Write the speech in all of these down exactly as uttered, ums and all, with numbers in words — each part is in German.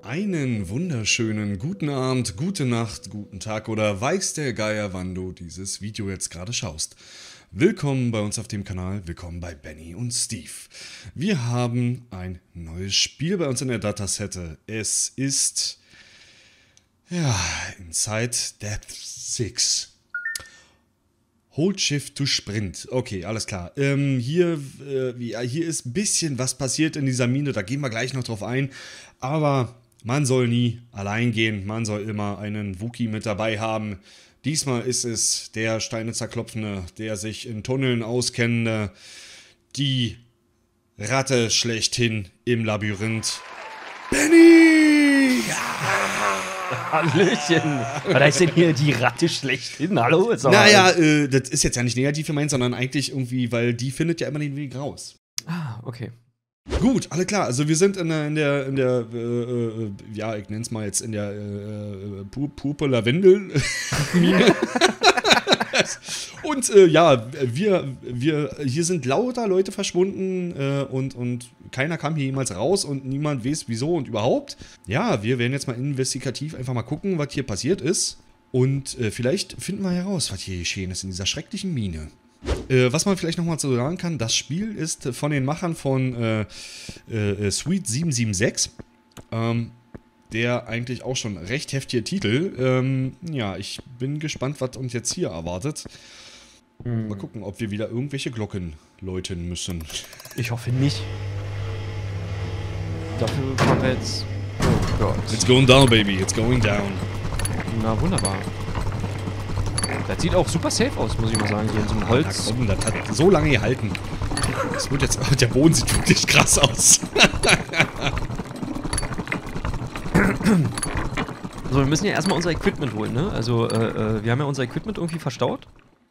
Einen wunderschönen guten Abend, gute Nacht, guten Tag oder weiß der Geier, wann du dieses Video jetzt gerade schaust. Willkommen bei uns auf dem Kanal, willkommen bei Benny und Steve. Wir haben ein neues Spiel bei uns in der Datasette. Es ist, ja, Inside Depth six. Hold Shift to Sprint. Okay, alles klar. Ähm, hier, äh, ja, hier ist ein bisschen was passiert in dieser Mine, da gehen wir gleich noch drauf ein. Aber man soll nie allein gehen, man soll immer einen Wookie mit dabei haben. Diesmal ist es der Steine zerklopfende, der sich in Tunneln auskennende, die Ratte schlechthin im Labyrinth. Benny! Hallöchen! Was heißt denn hier die Ratte schlechthin? Hallo? Ist Naja, äh, das ist jetzt ja nicht negativ gemeint, sondern eigentlich irgendwie, weil die findet ja immer den Weg raus. Ah, okay. Gut, alle klar. Also wir sind in der, in der, in der äh, äh, ja, ich nenne es mal jetzt in der äh, Pur Purple Lavendel-Mine. Und äh, ja, wir, wir, hier sind lauter Leute verschwunden äh, und, und keiner kam hier jemals raus und niemand weiß wieso und überhaupt. Ja, wir werden jetzt mal investigativ einfach mal gucken, was hier passiert ist. Und äh, vielleicht finden wir heraus, was hier geschehen ist in dieser schrecklichen Mine. Äh, was man vielleicht nochmal zu sagen kann, das Spiel ist von den Machern von äh, äh, Sweet sieben sieben sechs. Ähm, der eigentlich auch schon recht heftige Titel. Ähm, ja, ich bin gespannt, was uns jetzt hier erwartet. Hm. Mal gucken, ob wir wieder irgendwelche Glocken läuten müssen. Ich hoffe nicht. Dafür kommen wir jetzt... Oh Gott. It's going down, baby. It's going down. Na, wunderbar. Das sieht auch super safe aus, muss ich mal sagen, hier in so einem Holz. Na komm, das hat so lange gehalten. Das wird jetzt... Der Boden sieht wirklich krass aus. So, wir müssen ja erstmal unser Equipment holen, ne? Also, äh, äh, wir haben ja unser Equipment irgendwie verstaut.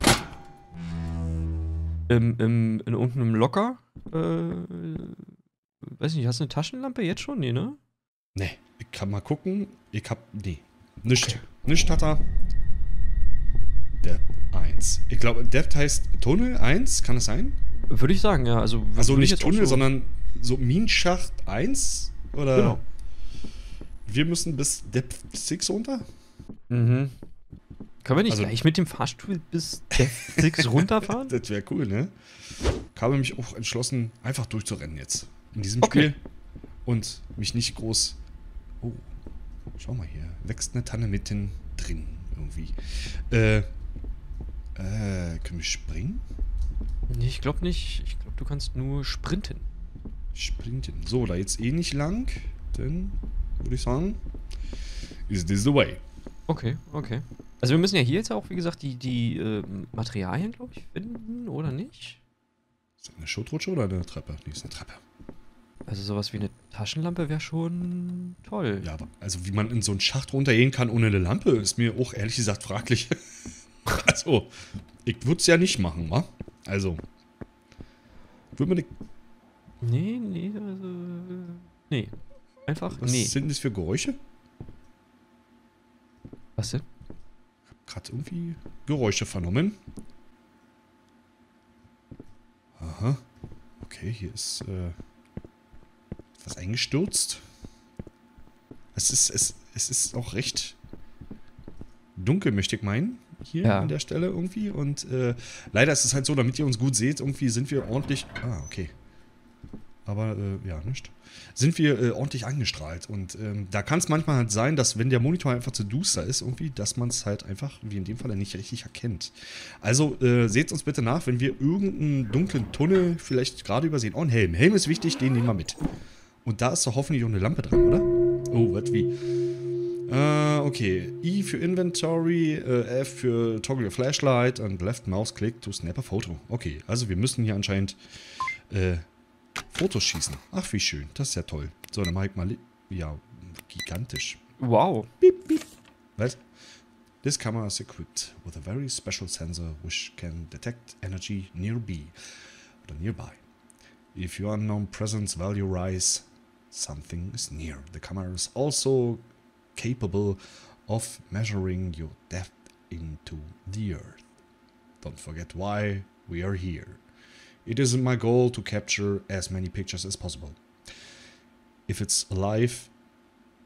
Im, im, in irgendeinem Locker. Äh, weiß nicht, hast du eine Taschenlampe jetzt schon? Nee, ne? Nee, ich kann mal gucken. Ich hab... Nee. Nicht. Okay. Nicht hat er. Depth eins. Ich glaube, Depth heißt Tunnel eins, kann es sein? Würde ich sagen, ja. Also, also nicht Tunnel, so sondern so Minenschacht eins? Oder? Genau. Wir müssen bis Depth six runter? Mhm. Können wir nicht also, gleich mit dem Fahrstuhl bis Depth six runterfahren? Das wäre cool, ne? Ich habe mich auch entschlossen, einfach durchzurennen jetzt. In diesem okay. Spiel. Und mich nicht groß... Oh, schau mal hier. Wächst eine Tanne mitten drin irgendwie. Äh, äh, können wir springen? Nee, ich glaube nicht. Ich glaube, du kannst nur sprinten. Sprinten. So, da jetzt eh nicht lang. Dann würde ich sagen, is this the way? Okay, okay. Also wir müssen ja hier jetzt auch, wie gesagt, die, die äh, Materialien, glaube ich, finden, oder nicht? Ist das eine Schuttrutsche oder eine Treppe? Nee, ist eine Treppe. Also sowas wie eine Taschenlampe wäre schon toll. Ja, aber also wie man in so einen Schacht runtergehen kann ohne eine Lampe, ist mir auch ehrlich gesagt fraglich. Also, ich würde es ja nicht machen, wa? Also, würde man nicht... Nee, nee, also... Nee. Einfach, Was nee. sind das für Geräusche? Was denn? Ich habe gerade irgendwie Geräusche vernommen. Aha. Okay, hier ist äh, was eingestürzt. Es ist, es, es ist auch recht dunkel, möchte ich meinen. Hier ja. an der Stelle irgendwie. Und äh, leider ist es halt so, damit ihr uns gut seht, irgendwie sind wir ordentlich... Ah, okay. Aber, äh, ja, nicht. Sind wir äh, ordentlich angestrahlt. Und ähm, da kann es manchmal halt sein, dass wenn der Monitor einfach zu duster ist, irgendwie, dass man es halt einfach, wie in dem Fall, nicht richtig erkennt. Also, äh, seht uns bitte nach, wenn wir irgendeinen dunklen Tunnel vielleicht gerade übersehen. Oh, ein Helm. Helm ist wichtig, den nehmen wir mit. Und da ist doch hoffentlich auch eine Lampe dran, oder? Oh, was, wie? Äh, okay. I für Inventory, äh, F für Toggle your Flashlight und Left Mouse Click to snap a photo. Okay, also wir müssen hier anscheinend, äh, Fotos schießen. Ach, wie schön. Das ist ja toll. So, dann mach ich mal... Ja, gigantisch. Wow. Beep, beep. Was? This camera is equipped with a very special sensor which can detect energy nearby. Oder nearby. If your unknown presence value rise, something is near. The camera is also capable of measuring your depth into the earth. Don't forget why we are here. It isn't my goal to capture as many pictures as possible. If it's alive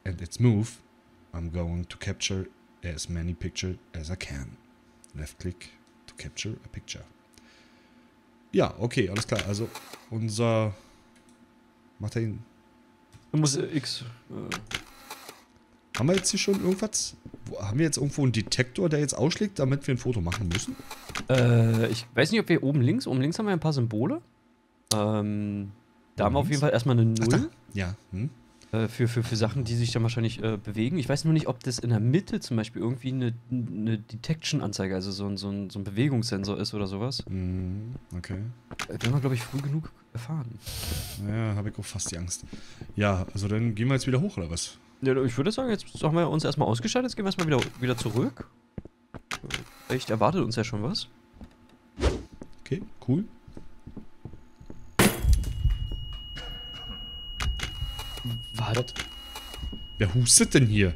and its move, I'm going to capture as many pictures as I can. Left click to capture a picture. Ja, okay, alles klar. Also unser... Macht er ihn... Du musst äh, X... Äh, Haben wir jetzt hier schon irgendwas? Wo, haben wir jetzt irgendwo einen Detektor, der jetzt ausschlägt, damit wir ein Foto machen müssen? Äh, ich weiß nicht, ob wir oben links, oben links haben wir ein paar Symbole. Ähm, da haben wir auf jeden Fall erstmal eine Null. Ach, da. Ja. Hm. Äh, für, für, für Sachen, die sich dann wahrscheinlich äh, bewegen. Ich weiß nur nicht, ob das in der Mitte zum Beispiel irgendwie eine, eine Detection-Anzeige, also so ein, so, ein, so ein Bewegungssensor ist oder sowas. Hm, okay. Äh, werden wir, glaube ich, früh genug erfahren. Ja, habe ich auch fast die Angst. Ja, also dann gehen wir jetzt wieder hoch, oder was? Ja, ich würde sagen, jetzt haben wir uns erstmal ausgestattet, jetzt gehen wir erstmal wieder, wieder zurück. Vielleicht erwartet uns ja schon was. Okay, cool. Was? Wer hustet denn hier?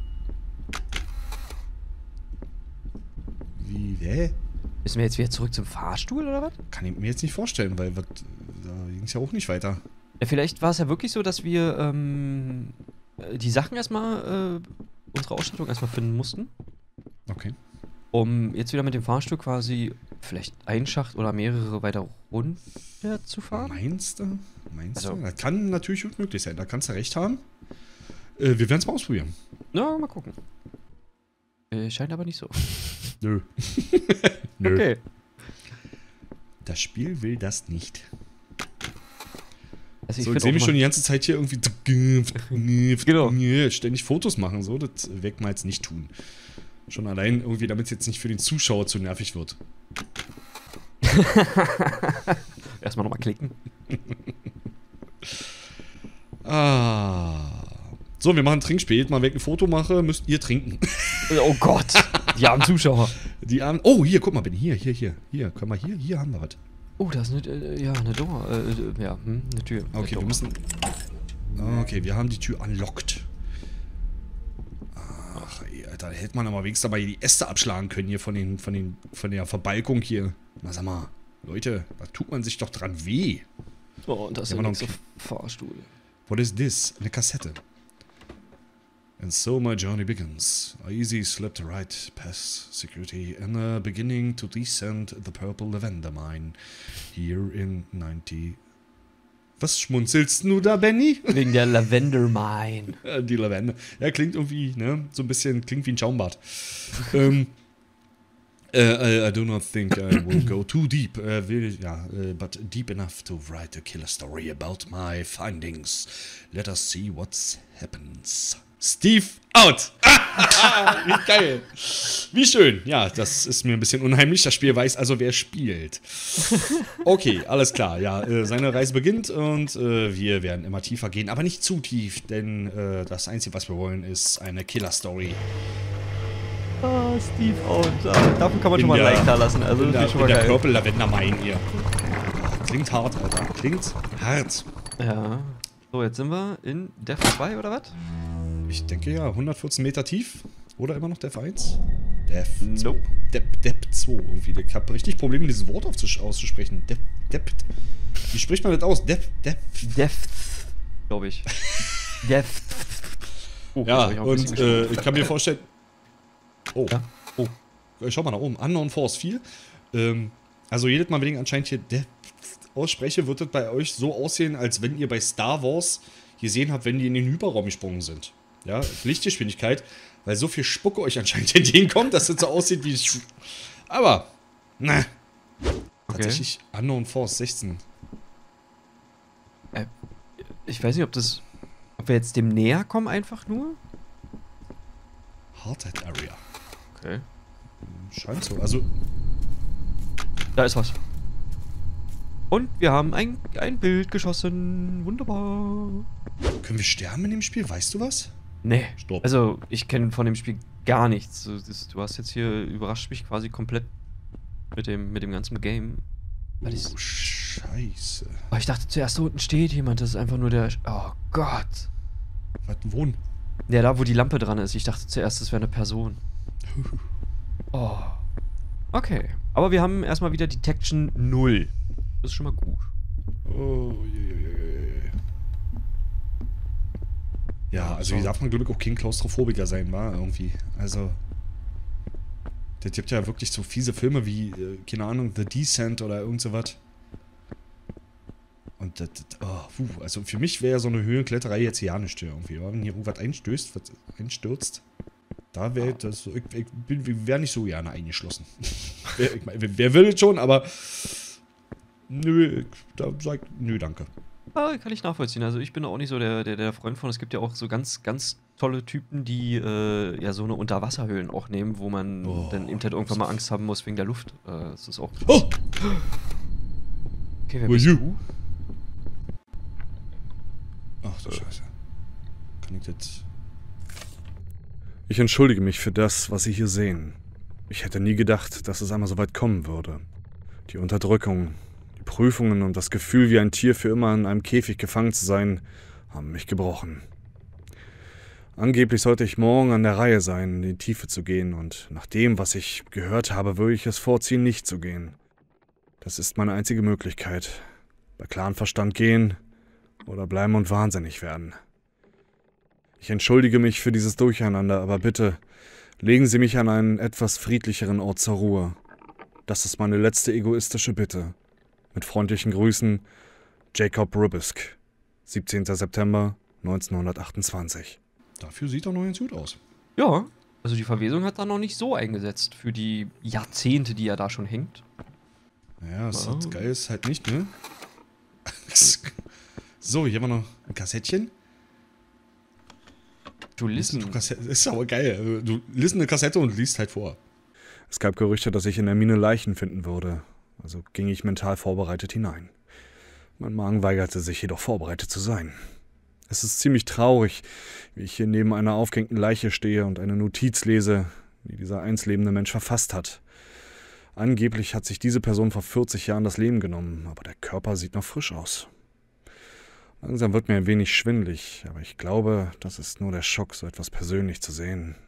Wie, hä? Müssen wir jetzt wieder zurück zum Fahrstuhl oder was? Kann ich mir jetzt nicht vorstellen, weil wat, da ging es ja auch nicht weiter. Ja, vielleicht war es ja wirklich so, dass wir ähm, die Sachen erstmal, äh, unsere Ausstattung erstmal finden mussten. Okay. Um jetzt wieder mit dem Fahrstuhl quasi vielleicht einen Schacht oder mehrere weiter runter zu fahren. Meinst du? Meinst Also, du? Das kann natürlich gut möglich sein. Da kannst du recht haben. Äh, wir werden es mal ausprobieren. Na, mal gucken. Äh, scheint aber nicht so. Nö. Nö. Okay. Das Spiel will das nicht. Also ich So, find ich sehe auch mich mal- schon die ganze Zeit hier irgendwie Genau. ständig Fotos machen. So, das werden wir jetzt nicht tun. Schon allein irgendwie, damit es jetzt nicht für den Zuschauer zu nervig wird. Erstmal nochmal klicken. Ah. So, wir machen ein Trinkspiel. Mal, wenn ich ein Foto mache, müsst ihr trinken. Oh Gott. Die armen Zuschauer. Die Armen. Oh, hier, guck mal, bin hier, hier, hier. Hier, komm mal hier, hier haben wir was. Oh, da ist eine, äh, ja, eine Door. Äh, äh, ja, hm, eine Tür. Eine Okay, Door. wir müssen. Okay, wir haben die Tür unlocked. Ach, ey, Alter, da hätte man aber wenigstens mal die Äste abschlagen können hier von den, von den, von der Verbalkung hier. Na, sag mal, Leute, da tut man sich doch dran weh. Oh, und das ist Ja, ja noch nächste ein- Fahrstuhl. What is this? Eine Kassette. And so my journey begins. I easy slipped right past security and uh, beginning to descend the purple lavender mine here in neunzig. Was schmunzelst du da, Benny? Wegen der Lavender Mine. Ja, die Lavende. Ja, klingt irgendwie, ne? So ein bisschen, klingt wie ein Schaumbad. ähm, äh, I, I do not think I will go too deep. Äh, will, ja, äh, but deep enough to write a killer story about my findings. Let us see what happens. Steve out! Wie geil. Wie schön. Ja, das ist mir ein bisschen unheimlich. Das Spiel weiß also, wer spielt. Okay, alles klar. Ja, äh, seine Reise beginnt und äh, wir werden immer tiefer gehen. Aber nicht zu tief, denn äh, das Einzige, was wir wollen, ist eine Killer-Story. Ah, Steve out. Ah, davon kann man In schon mal ein der- Like da lassen. Also, in das der, ist schon in mal der geil. Purple Lavender Mine hier. Klingt hart, Alter. Klingt hart. Ja. So, jetzt sind wir in Death zwei oder was? Ich denke ja, hundertvierzehn Meter tief. Oder immer noch Death eins? Death zwei. Nope. Depp, Depp zwei irgendwie. Ich habe richtig Probleme, dieses Wort aufzus- auszusprechen. Depp, Depp. Wie spricht man das aus? Depp, Depp. Death, glaube ich. Death. Oh, jetzt Ja, hab ich auch ein bisschen und geschrieben. äh, ich kann mir vorstellen... Oh, Ja? oh. Äh, Schau mal nach oben. Unknown Force vier. Ähm, also jedes Mal, wenn ich anscheinend hier Depp ausspreche, wird das bei euch so aussehen, als wenn ihr bei Star Wars gesehen habt, wenn die in den Hyperraum gesprungen sind. Ja, Lichtgeschwindigkeit, weil so viel Spucke euch anscheinend entgegenkommt, dass es so aussieht wie... Aber, na, tatsächlich Unknown Force sechzehn. Äh, ich weiß nicht, ob das. Ob wir jetzt dem näher kommen, einfach nur? Hardhead Area. Okay. Scheint so. Also, Da ist was. Und wir haben ein, ein Bild geschossen. Wunderbar. können wir sterben in dem Spiel? Weißt du was? Nee. Stopp. Also, ich kenne von dem Spiel gar nichts. Du, das, du hast jetzt hier überrascht mich quasi komplett mit dem, mit dem ganzen Game. Was ist, Oh, Scheiße. oh, ich dachte zuerst, da unten steht jemand. Das ist einfach nur der. Oh Gott. Was denn wohnen? Ja, da, wo die Lampe dran ist. Ich dachte zuerst, das wäre eine Person. Oh. Okay. Aber wir haben erstmal wieder Detection null. Das ist schon mal gut. Oh, je, je, je, je. Ja, also so. Wie darf man, glaube ich, auch kein Klaustrophobiker sein, war irgendwie. Also... Das gibt ja wirklich so fiese Filme wie, äh, keine Ahnung, The Descent oder irgend sowas. Und das, das oh, puh, also für mich wäre so eine Höhenkletterei jetzt ja nicht irgendwie. Wenn hier irgendwas einstößt, was einstürzt, da wäre das, ich, ich wäre nicht so gerne eingeschlossen. wer, ich mein, wer will es schon, aber nö, da sag ich, nö, danke. Ja, kann ich nachvollziehen. Also ich bin auch nicht so der, der, der Freund von. Es gibt ja auch so ganz, ganz tolle Typen, die äh, ja so eine Unterwasserhöhlen auch nehmen, wo man Oh, dann eben halt irgendwann mal Angst haben muss wegen der Luft. Äh, das ist auch. Oh! Okay, wer Who bist are you? du? Ach du Scheiße. Kann ich das... Ich entschuldige mich für das, was Sie hier sehen. Ich hätte nie gedacht, dass es einmal so weit kommen würde. Die Unterdrückung, die Prüfungen und das Gefühl, wie ein Tier für immer in einem Käfig gefangen zu sein, haben mich gebrochen. Angeblich sollte ich morgen an der Reihe sein, in die Tiefe zu gehen, und nach dem, was ich gehört habe, würde ich es vorziehen, nicht zu gehen. Das ist meine einzige Möglichkeit. Bei klarem Verstand gehen oder bleiben und wahnsinnig werden. Ich entschuldige mich für dieses Durcheinander, aber bitte, legen Sie mich an einen etwas friedlicheren Ort zur Ruhe. Das ist meine letzte egoistische Bitte. Mit freundlichen Grüßen, Jacob Rubisk, siebzehnter September neunzehnhundertachtundzwanzig. Dafür sieht er noch ganz gut aus. Ja, also die Verwesung hat da noch nicht so eingesetzt für die Jahrzehnte, die er da schon hängt. Ja, das Wow. ist geil ist halt nicht, ne? So, hier haben wir noch ein Kassettchen. Du Listen listen. to Kassette. Ist aber geil. Du liest eine Kassette und liest halt vor. Es gab Gerüchte, dass ich in der Mine Leichen finden würde, also ging ich mental vorbereitet hinein. Mein Magen weigerte sich jedoch, vorbereitet zu sein. Es ist ziemlich traurig, wie ich hier neben einer aufgehängten Leiche stehe und eine Notiz lese, die dieser einst lebende Mensch verfasst hat. Angeblich hat sich diese Person vor vierzig Jahren das Leben genommen, aber der Körper sieht noch frisch aus. Langsam wird mir ein wenig schwindelig, aber ich glaube, das ist nur der Schock, so etwas persönlich zu sehen.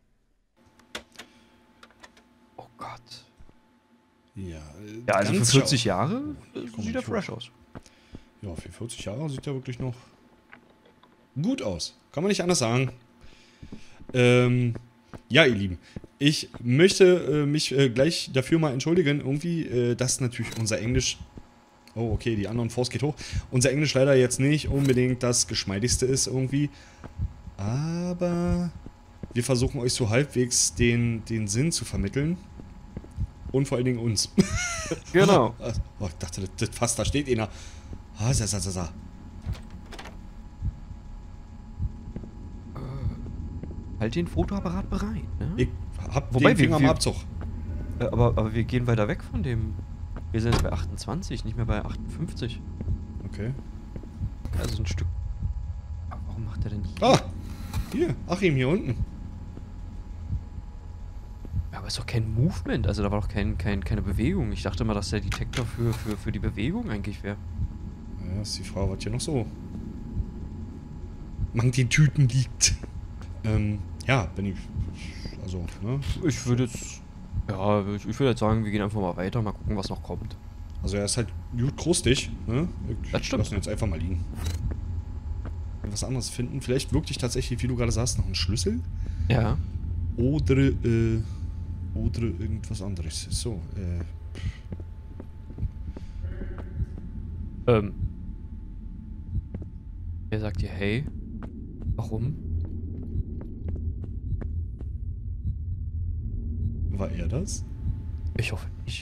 Oh Gott. Ja, äh, Ja, also für ganz vierzig schau- Jahre Oh, äh, ich komm sieht er nicht fresh hoch. aus. Ja, für vierzig Jahre sieht er wirklich noch gut aus. Kann man nicht anders sagen. Ähm, ja, ihr Lieben. Ich möchte äh, mich äh, gleich dafür mal entschuldigen, irgendwie, äh, dass natürlich unser Englisch... Oh, okay, die anderen Force geht hoch. Unser Englisch leider jetzt nicht unbedingt das geschmeidigste ist irgendwie. Aber wir versuchen euch so halbwegs den, den Sinn zu vermitteln. Und vor allen Dingen uns. Genau. Oh, ich dachte, das, das fast, da steht einer. Ah, sa, sa, sa, sa. Halt den Fotoapparat bereit, ne? Ich hab Wobei den wir- Finger am wir- Abzug. Äh, aber, aber wir gehen weiter weg von dem. Wir sind jetzt bei achtundzwanzig, nicht mehr bei achtundfünfzig. Okay. Also ein Stück. Aber warum macht er denn hier? Ah! Hier, Achim, hier unten. Ja, aber ist doch kein Movement, also da war doch kein, kein, keine Bewegung. Ich dachte mal, dass der Detektor für, für, für die Bewegung eigentlich wäre. Ja, ist die Frage, was hier noch so mang den Tüten liegt. Ähm, ja, wenn ich. Also, ne? Ich würde jetzt. Ja, ich, ich würde jetzt sagen, wir gehen einfach mal weiter, mal gucken, was noch kommt. Also, er ist halt gut krustig, ne? Ich Das stimmt. lass ihn jetzt einfach mal liegen. Was anderes finden. Vielleicht wirklich tatsächlich, wie du gerade sagst, noch einen Schlüssel. Ja. Oder, äh. Oder irgendwas anderes. So, äh. Ähm. Er sagt dir, hey, warum? War er das? Ich hoffe nicht.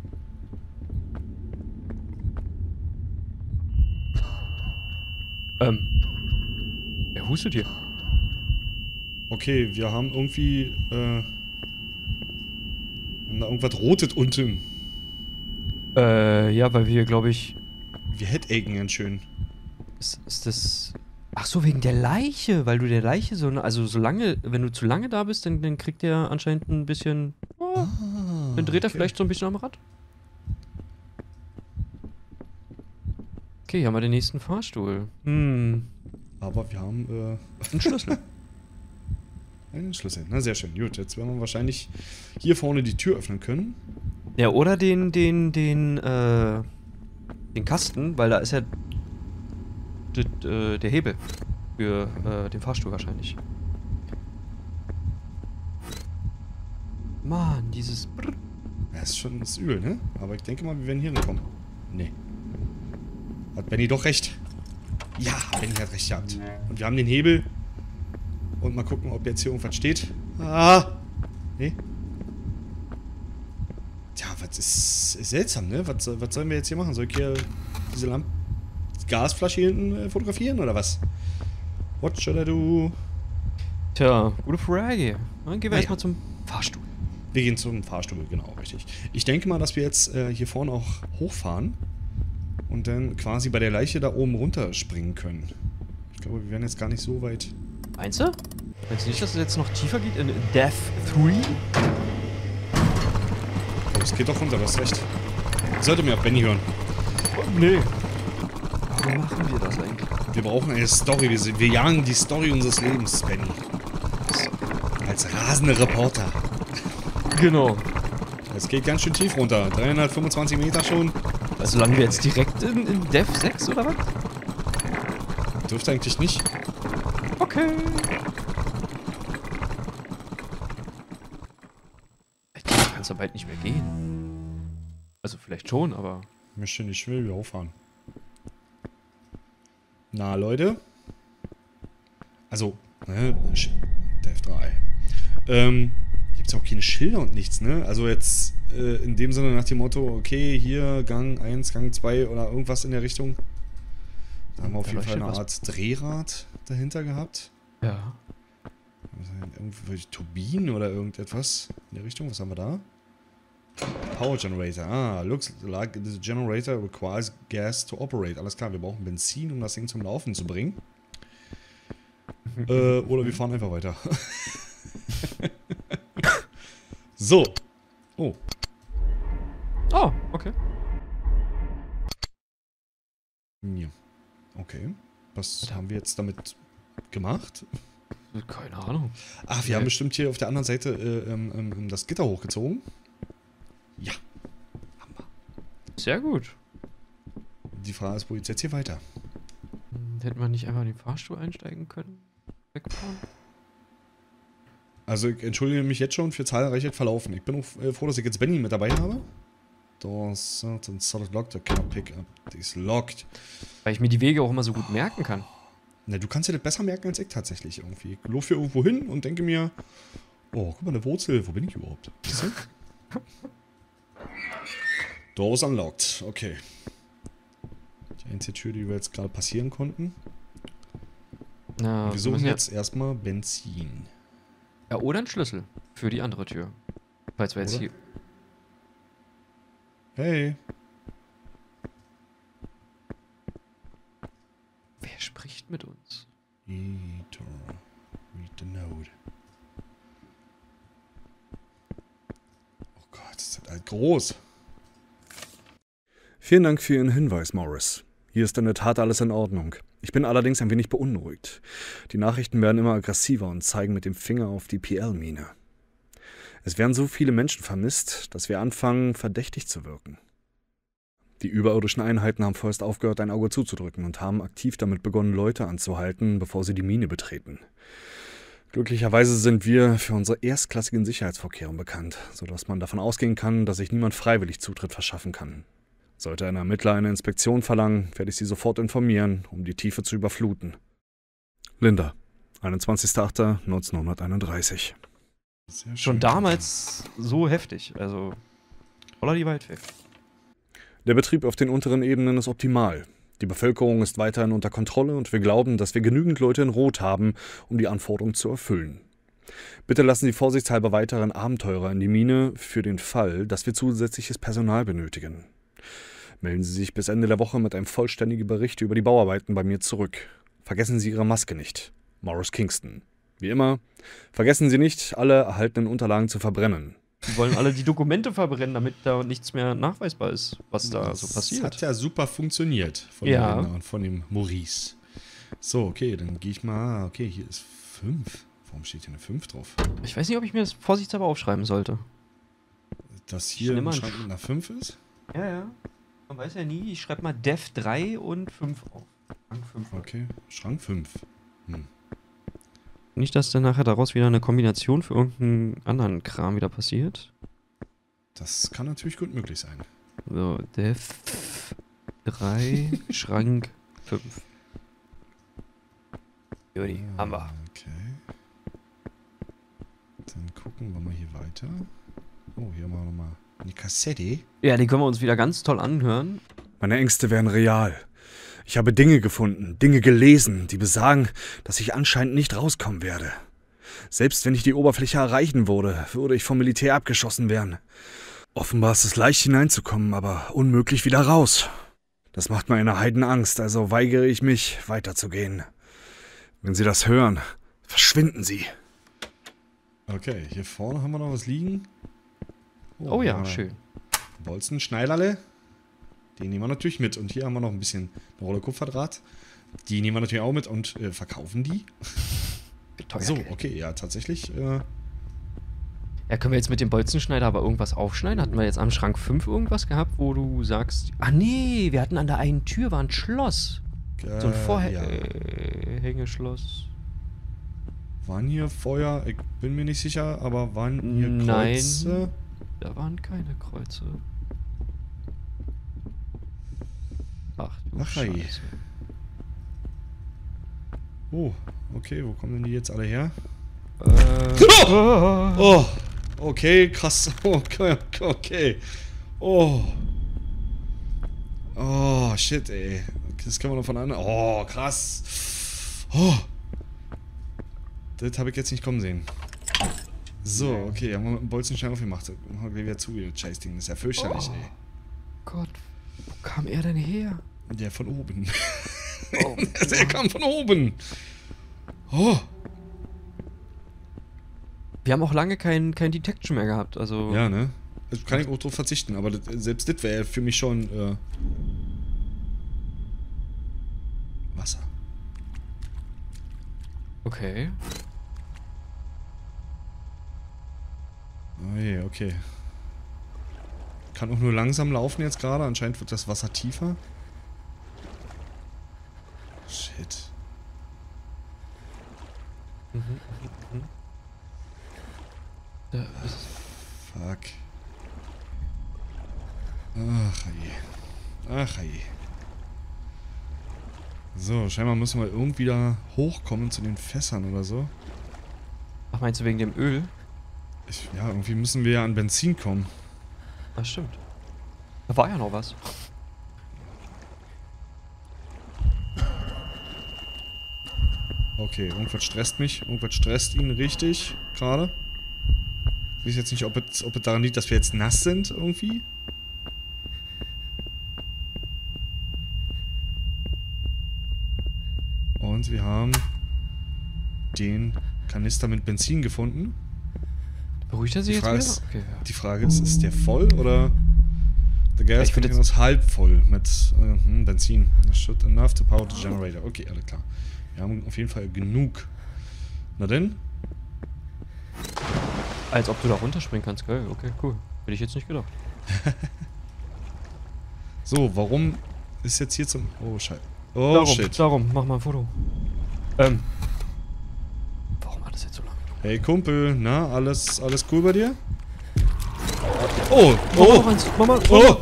Ähm. Er hustet hier. Okay, wir haben irgendwie, äh. haben da irgendwas rotet unten. Äh, ja, weil wir, glaube ich. Wir headachen ganz schön. Ist, ist das. Ach so, wegen der Leiche, weil du der Leiche so. Also, solange, wenn du zu lange da bist, dann, dann kriegt der anscheinend ein bisschen. Oh, Ah, dann dreht er okay. vielleicht so ein bisschen am Rad. Okay, hier haben wir den nächsten Fahrstuhl. Hm. Aber wir haben, äh. Ein Schlüssel. einen Schlüssel. Na, sehr schön. Gut, jetzt werden wir wahrscheinlich hier vorne die Tür öffnen können. Ja, oder den, den, den, äh. Den Kasten, weil da ist ja. d- äh, Der Hebel. Für äh, den Fahrstuhl wahrscheinlich. Mann, dieses Brrr. Ja, ist schon das ist übel, ne? Aber ich denke mal, wir werden hier hinkommen. Nee. Hat Benny doch recht. Ja, Benny hat recht gehabt. Und wir haben den Hebel. Und mal gucken, ob jetzt hier irgendwas steht. Ah! Nee. Tja, was ist, ist seltsam, ne? Was, was sollen wir jetzt hier machen? Soll ich hier diese Lampe, die Gasflasche hier hinten äh, fotografieren oder was? What should I do? Tja, gute Frage. Dann gehen wir Naja. erstmal zum Fahrstuhl. Wir gehen zum Fahrstuhl, genau, richtig. Ich denke mal, dass wir jetzt äh, hier vorne auch hochfahren und dann quasi bei der Leiche da oben runterspringen können. Ich glaube, wir werden jetzt gar nicht so weit... Meinst du? Meinst du nicht, dass es jetzt noch tiefer geht in Death drei? Oh, es geht doch runter, du hast recht. Ich sollte mir auf Benny hören. Oh, nee. Warum machen wir das eigentlich? Wir brauchen eine Story, wir, sind, wir jagen die Story unseres Lebens, Benny. Als rasende Reporter. Genau. Es geht ganz schön tief runter. dreihundertfünfundzwanzig Meter schon. Also landen wir jetzt direkt in, in Death sechs oder was? Dürfte eigentlich nicht. Okay. Ich denke, du kannst ja bald nicht mehr gehen. Also vielleicht schon, aber... Ich möchte nicht, ich will wieder auffahren. Na, Leute. Also, ne, Death drei. Ähm, gibt's ja auch keine Schilder und nichts, ne? Also jetzt äh, in dem Sinne nach dem Motto, okay, hier Gang eins, Gang zwei oder irgendwas in der Richtung. Da haben wir auf Da jeden Fall leuchtet eine was. Art Drehrad dahinter gehabt. Ja. Irgendwelche Turbinen oder irgendetwas in der Richtung. Was haben wir da? Power Generator. Ah, looks like the generator requires gas to operate. Alles klar, wir brauchen Benzin, um das Ding zum Laufen zu bringen. äh, oder wir fahren einfach weiter. So. Oh. Oh, okay. Ja. Okay. Was haben wir jetzt damit gemacht? Keine Ahnung. Ach, wir Nee. haben bestimmt hier auf der anderen Seite äh, ähm, ähm, das Gitter hochgezogen. Ja. Haben wir. Sehr gut. Die Frage ist, wo geht's jetzt hier weiter? Hm, Hätte man nicht einfach in den Fahrstuhl einsteigen können? Wegfahren? Also ich entschuldige mich jetzt schon für zahlreiche Verlaufen. Ich bin auch äh, froh, dass ich jetzt Benny mit dabei habe. Doors certain solid locked, I cannot pick up. Die ist locked. Weil ich mir die Wege auch immer so gut merken kann. Na, du kannst dir das besser merken als ich tatsächlich irgendwie. Ich laufe hier irgendwo hin und denke mir, oh, guck mal, eine Wurzel, wo bin ich überhaupt? Siehst du? Doors unlocked, okay. Die einzige Tür, die wir jetzt gerade passieren konnten. Na, Wir wir suchen müssen ja- jetzt erstmal Benzin. Ja, oder ein Schlüssel für die andere Tür. Falls wir jetzt Oder? hier... Hey. Wer spricht mit uns? Editor. Read the note. Oh Gott, ist das halt groß. Vielen Dank für Ihren Hinweis, Morris. Hier ist in der Tat alles in Ordnung. Ich bin allerdings ein wenig beunruhigt. Die Nachrichten werden immer aggressiver und zeigen mit dem Finger auf die P L-Mine. Es werden so viele Menschen vermisst, dass wir anfangen, verdächtig zu wirken. Die überirdischen Einheiten haben vorerst aufgehört, ein Auge zuzudrücken und haben aktiv damit begonnen, Leute anzuhalten, bevor sie die Mine betreten. Glücklicherweise sind wir für unsere erstklassigen Sicherheitsvorkehrungen bekannt, sodass man davon ausgehen kann, dass sich niemand freiwillig Zutritt verschaffen kann. Sollte ein Ermittler eine Inspektion verlangen, werde ich Sie sofort informieren, um die Tiefe zu überfluten. Linda, einundzwanzigster achter neunzehnhunderteinunddreißig. Sehr schön. Schon damals so heftig. Also, voller die Waldfee. Der Betrieb auf den unteren Ebenen ist optimal. Die Bevölkerung ist weiterhin unter Kontrolle und wir glauben, dass wir genügend Leute in Rot haben, um die Anforderungen zu erfüllen. Bitte lassen Sie vorsichtshalber weiteren Abenteurer in die Mine für den Fall, dass wir zusätzliches Personal benötigen. Melden Sie sich bis Ende der Woche mit einem vollständigen Bericht über die Bauarbeiten bei mir zurück. Vergessen Sie Ihre Maske nicht. Morris Kingston. Wie immer, vergessen Sie nicht, alle erhaltenen Unterlagen zu verbrennen. Die wollen alle die Dokumente verbrennen, damit da nichts mehr nachweisbar ist, was da so Das passiert. hat ja super funktioniert von Ja. dem Linda und von dem Maurice. So, okay, dann gehe ich mal. Okay, hier ist fünf. Warum steht hier eine fünf drauf? Ich weiß nicht, ob ich mir das vorsichtshalber aufschreiben sollte. Das hier nehme im an. Schrank mit einer fünf ist? Ja, ja. Man weiß ja nie. Ich schreibe mal Dev drei und fünf auf. Schrank fünf. Okay, Schrank fünf. Hm. Nicht, dass dann nachher daraus wieder eine Kombination für irgendeinen anderen Kram wieder passiert. Das kann natürlich gut möglich sein. So, Def drei, Schrank fünf. Juli, Ah, haben wir. Okay. Dann gucken wir mal hier weiter. Oh, hier haben wir nochmal eine Kassette. Ja, die können wir uns wieder ganz toll anhören. Meine Ängste wären real. Ich habe Dinge gefunden, Dinge gelesen, die besagen, dass ich anscheinend nicht rauskommen werde. Selbst wenn ich die Oberfläche erreichen würde, würde ich vom Militär abgeschossen werden. Offenbar ist es leicht hineinzukommen, aber unmöglich wieder raus. Das macht mir eine Heidenangst, also weigere ich mich, weiterzugehen. Wenn Sie das hören, verschwinden Sie. Okay, hier vorne haben wir noch was liegen. Oh ja, ah, schön. Bolzen, Schneiderle. Die nehmen wir natürlich mit. Und hier haben wir noch ein bisschen eine Rolle Kupferdraht. Die nehmen wir natürlich auch mit und äh, verkaufen die. Teuer So, Geld. okay, ja, tatsächlich. Äh, Ja, können wir jetzt mit dem Bolzenschneider aber irgendwas aufschneiden? Hatten wir jetzt am Schrank fünf irgendwas gehabt, wo du sagst... Ah nee, wir hatten an der einen Tür war ein Schloss. So ein äh, Vorhängeschloss. Waren hier Feuer? Ich bin mir nicht sicher, aber waren hier Nein. Kreuze? Da waren keine Kreuze. Ach du Ach, hey. Scheiße. Oh, okay, wo kommen denn die jetzt alle her? Äh, Oh! Oh, okay, krass. Okay, okay. Oh. Oh, shit, ey. Das können wir noch von anderen. Oh, krass. Oh. Das habe ich jetzt nicht kommen sehen. So, okay, haben wir mit dem Bolzenstein aufgemacht. Machen wir wieder zu, das Scheißding. Das ist ja fürchterlich, Oh. ey. Gott, wo kam er denn her? Der von oben. Oh, Der kam von oben. Oh. wir haben auch lange kein, kein Detection mehr gehabt, also... Ja, ne? Also kann ich auch drauf verzichten, aber das, selbst das wäre für mich schon, äh... Wasser. Okay. Oh je, okay. Kann auch nur langsam laufen jetzt gerade. Anscheinend wird das Wasser tiefer. Shit. Mhm, mhm, mhm. Da ist... Fuck. Ach je. Ach je. So, scheinbar müssen wir irgendwie da hochkommen zu den Fässern oder so. Ach, meinst du wegen dem Öl? Ich, ja, irgendwie müssen wir ja an Benzin kommen. Ach, stimmt. Da war ja noch was. Okay, irgendwas stresst mich. Irgendwas stresst ihn richtig gerade. Ich weiß jetzt nicht, ob es, ob es daran liegt, dass wir jetzt nass sind irgendwie. Und wir haben den Kanister mit Benzin gefunden. Beruhigt er sich Die jetzt Frage wieder? ist- Okay, ja. Die Frage ist, ist der voll oder... Der Gas Ich find container ist halb voll mit äh, hm, Benzin. Das should enough to power the generator. Okay, alles klar. Wir haben auf jeden Fall genug. Na denn? Als ob du da runterspringen kannst, geil. Okay, cool. Hätte ich jetzt nicht gedacht. So, warum ist jetzt hier zum... Oh, Scheiße. Oh, darum, shit. darum, mach mal ein Foto. Ähm. Warum hat das jetzt so lange? Hey, Kumpel, na, alles, alles cool bei dir? Oh, Mach mal noch oh, eins, mach mal. oh!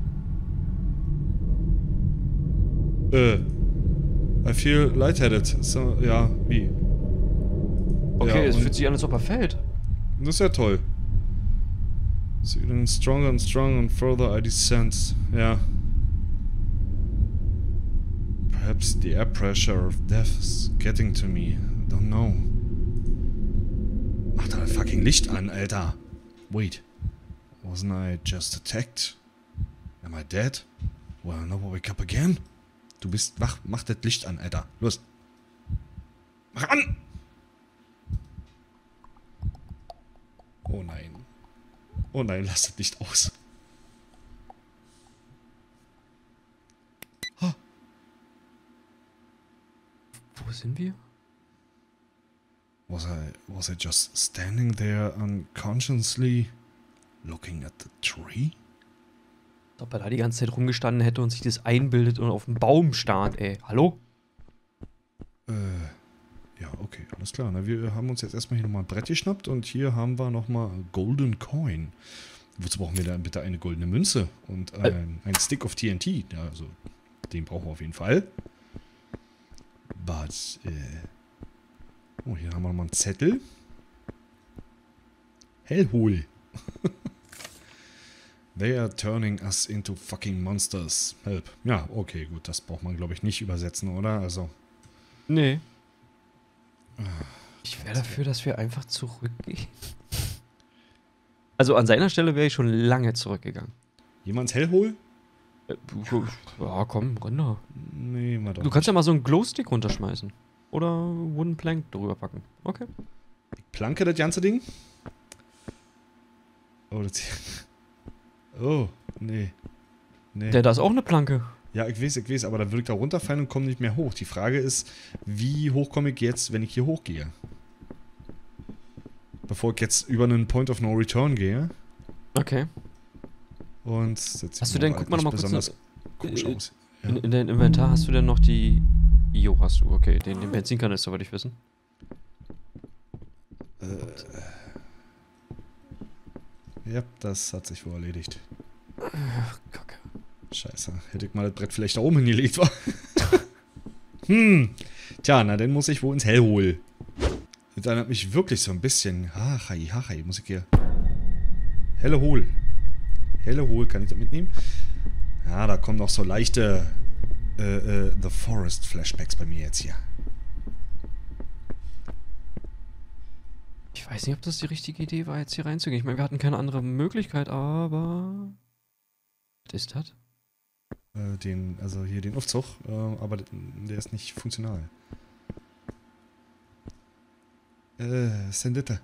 Äh. I feel lightheaded. So, ja, wie? Okay, ja, es und- fühlt sich an, als ob er fällt. Das ist ja toll. So getting stronger and stronger and further I descend. Ja. Perhaps the air pressure of death is getting to me. I don't know. Mach da das fucking Licht an, Alter. Wait. Wasn't I just attacked? Am I dead? Will I never wake up again? Du bist wach. Mach das Licht an, Alter. Los. Mach an! Oh nein. Oh nein, lass das Licht aus. Ah, Wo sind wir? was I was I just standing there unconsciously looking at the tree? Als ob er da die ganze Zeit rumgestanden hätte und sich das einbildet und auf den Baum starrt, ey. Hallo? Äh. Ja, okay, alles klar. Na, wir haben uns jetzt erstmal hier nochmal ein Brett geschnappt und hier haben wir nochmal Golden Coin. Wozu brauchen wir dann bitte eine goldene Münze und ein, ein Stick of T N T? Ja, also, den brauchen wir auf jeden Fall. Was, äh... Oh, hier haben wir nochmal einen Zettel. Hellhol. They are turning us into fucking monsters. Help. Ja, okay, gut. Das braucht man, glaube ich, nicht übersetzen, oder? Also. Nee. Ich wäre dafür, dass wir einfach zurückgehen. Also an seiner Stelle wäre ich schon lange zurückgegangen. Jemands Hellhol? Äh, ja, komm, runter. Nee, mal doch. Du kannst ja mal so einen Glowstick runterschmeißen. Oder Wooden Plank drüber packen. Okay. Die Planke, das ganze Ding? Oh, das... Oh, nee. Nee. Der, da ist auch eine Planke. Ja, ich weiß, ich weiß, aber da würde ich da runterfallen und komme nicht mehr hoch. Die Frage ist, wie hoch komme ich jetzt, wenn ich hier hochgehe? Bevor ich jetzt über einen Point of No Return gehe. Okay. Und das hast du denn, guck mal nochmal kurz, besonders komisch äh, aus. Ja. In, in deinem Inventar hast du denn noch die... Jo, hast du, okay. Den, den Benzinkanister wollte ich wissen. Äh... Ja, das hat sich wohl erledigt. Ach, Kacke. Scheiße, hätte ich mal das Brett vielleicht da oben hingelegt, war. Hm. Tja, na, dann muss ich wohl ins Hellhol. Das erinnert mich wirklich so ein bisschen. Hachai, hachai, muss ich hier. Helle Hol. Helle Hol, kann ich da mitnehmen? Ja, da kommen noch so leichte äh, äh, The Forest Flashbacks bei mir jetzt hier. Ich weiß nicht, ob das die richtige Idee war, jetzt hier reinzugehen. Ich meine, wir hatten keine andere Möglichkeit, aber... Was ist das? Äh, den, also hier den Aufzug, äh, aber der ist nicht funktional. Äh, was ist denn das da?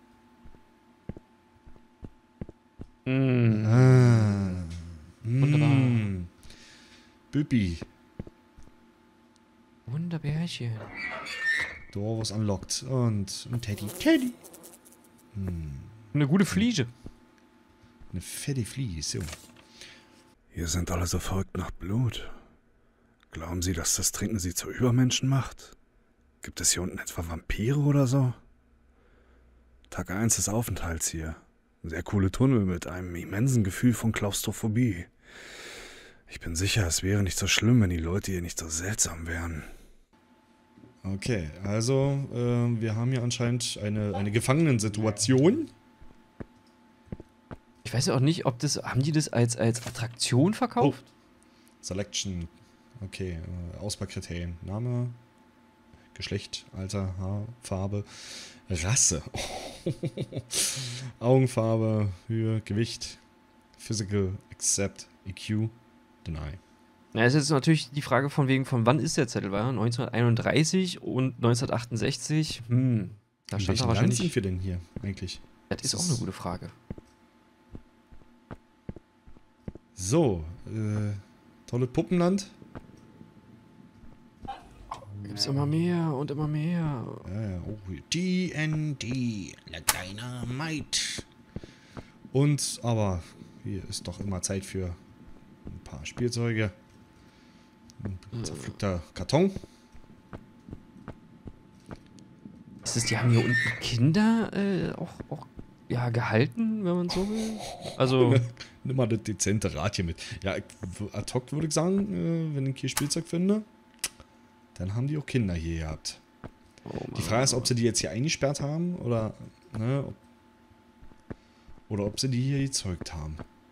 Mm. Ah. Wunderbar. Mm. Büppi. Wunderbärchen. Door was unlocked. Und ein Teddy. Teddy! Hm. Eine gute Fliege. Eine fette Fliege, so. Hier sind alle so verrückt nach Blut. Glauben Sie, dass das Trinken Sie zu Übermenschen macht? Gibt es hier unten etwa Vampire oder so? Tag eins des Aufenthalts hier. Sehr coole Tunnel mit einem immensen Gefühl von Klaustrophobie. Ich bin sicher, es wäre nicht so schlimm, wenn die Leute hier nicht so seltsam wären. Okay, also äh, wir haben hier anscheinend eine, eine Gefangenensituation. Ich weiß ja auch nicht, ob das... Haben die das als, als Attraktion verkauft? Oh. Selection. Okay, äh, Auswahlkriterien. Name, Geschlecht, Alter, Haarfarbe, Rasse. Augenfarbe, Höhe, Gewicht, Physical, Accept, E Q, Deny. Na, es ist jetzt natürlich die Frage von wegen, von wann ist der Zettel? War er neunzehnhunderteinunddreißig und neunzehnhundertachtundsechzig? Hm, da In stand welchem da Land wahrscheinlich... sind wir denn hier eigentlich? Das ist Das auch ist- eine gute Frage. So, äh, tolles Puppenland. Gibt's immer mehr und immer mehr. Ja, ja, oh, hier. D N D, Dynamite. Und, aber, hier ist doch immer Zeit für ein paar Spielzeuge. Ein zerpflückter Karton. Ist es, die haben hier unten Kinder äh, auch, auch ja, gehalten, wenn man so will? Also, Nimm mal das dezente Rad hier mit. Ja, ich- ad hoc würde ich sagen, äh, wenn ich hier Spielzeug finde, dann haben die auch Kinder hier gehabt. oh Mann, Die Frage ist, ob sie die jetzt hier eingesperrt haben oder, ne, ob, oder ob sie die hier gezeugt haben.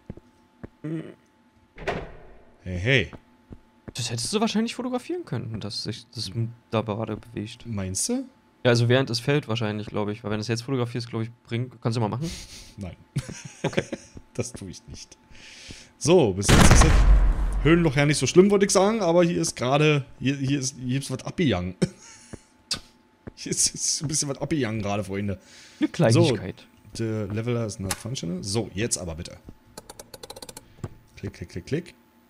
Hey, hey, das hättest du wahrscheinlich fotografieren können, dass sich das da gerade bewegt. meinst du? Ja, also während es fällt wahrscheinlich, glaube ich. Weil wenn du es jetzt fotografierst, glaube ich, bringt. Kannst du mal machen? Nein. Okay. Das tue ich nicht. So, bis jetzt ist das Höhenloch ja nicht so schlimm, würde ich sagen, aber hier ist gerade, hier, hier ist, hier ist was abgegangen. Hier ist, ist ein bisschen was abgegangen gerade, Freunde. Eine Kleinigkeit. Der Leveler ist not functional. So, jetzt aber bitte. Klick, klick, klick, klick.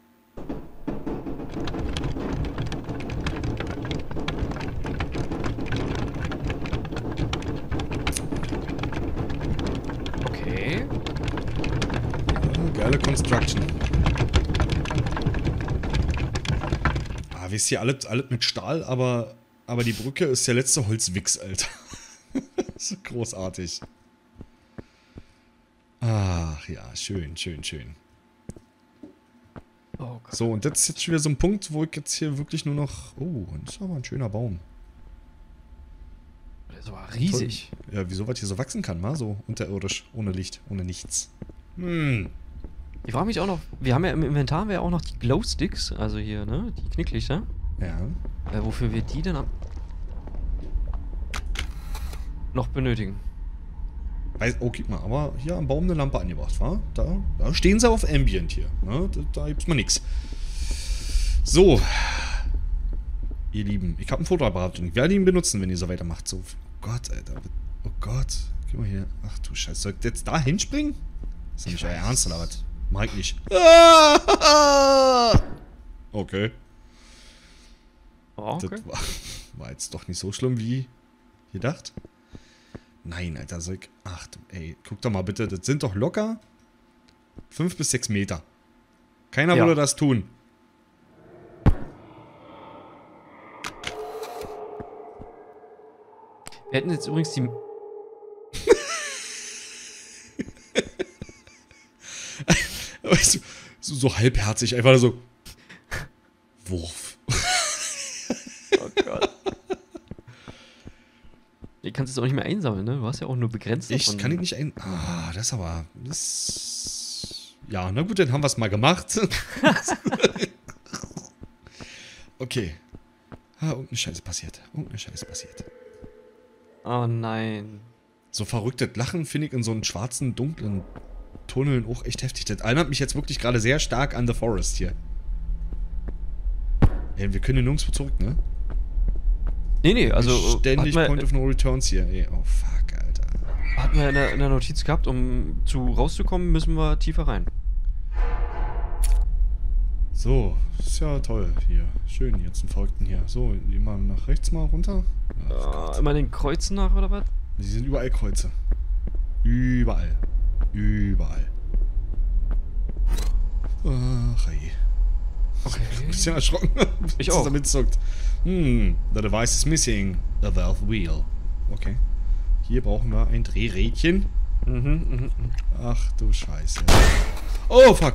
Okay. Ja, geile Construction. Ah, wisst ihr, alles, alles mit Stahl, aber Aber die Brücke ist der letzte Holzwichs, Alter. Das ist großartig. Ach ja, schön, schön, schön. Oh Gott. So, und das ist jetzt schon wieder so ein Punkt, wo ich jetzt hier wirklich nur noch... Oh, das ist aber ein schöner Baum. Der ist aber riesig. Ja, wieso was hier so wachsen kann, mal so unterirdisch, ohne Licht, ohne nichts. Hm. Ich frage mich auch noch, wir haben ja im Inventar haben wir ja auch noch die Glowsticks, also hier, ne, die Knicklichter. Ja. Äh, wofür wir die dann am noch benötigen. Weiß, oh, guck mal, aber hier am Baum eine Lampe angebracht, wa? Da, da stehen sie auf Ambient hier. Ne? Da, da gibt's mal nix. So. Ihr Lieben, ich habe ein Fotoapparat und ich werde ihn benutzen, wenn ihr so weitermacht. So, oh Gott, Alter. Oh Gott. Guck mal hier. Ach du Scheiße. Soll ich jetzt da hinspringen? Ist das nicht euer Ernst oder was? Mach ich nicht. Okay. Oh, okay. Das war, war jetzt doch nicht so schlimm wie gedacht. Nein, Alter, soll ich... Ach du, ey, guck doch mal bitte, das sind doch locker fünf bis sechs Meter. Keiner Ja. würde das tun. Wir hätten jetzt übrigens die... Weißt du, so, so halbherzig, einfach so... Wurf. Oh Gott. Du kannst es auch nicht mehr einsammeln, ne? Du hast ja auch nur begrenzt Ich davon. kann ihn nicht ein... Ah, das aber... Das... Ja, na gut, dann haben wir es mal gemacht. Okay. Ah, irgendeine Scheiße passiert. Irgendeine Scheiße passiert. Oh nein. So verrücktes Lachen finde ich in so einen schwarzen, dunklen Tunneln auch echt heftig. Das erinnert mich jetzt wirklich gerade sehr stark an The Forest hier. Ey, wir können hier nirgendwo zurück, ne? Nee, nee, also... Ständig hatten wir, Point of No Returns hier. Ey, oh fuck, Alter. hatten wir in der, in der Notiz gehabt, um zu rauszukommen, müssen wir tiefer rein. So, ist ja toll hier. Schön, jetzt einen Verrückten hier. So, immer nach rechts mal runter. Ach, Äh, Gott. immer den Kreuzen nach, oder was? Die sind überall Kreuze. Überall. Überall. Ach, ey. Okay. Ein bisschen erschrocken. Ich auch. Damit zuckt. Hm, the device is missing. The valve wheel. Okay. Hier brauchen wir ein Drehrädchen. Mhm, mhm, mhm. Ach du Scheiße. Oh, fuck.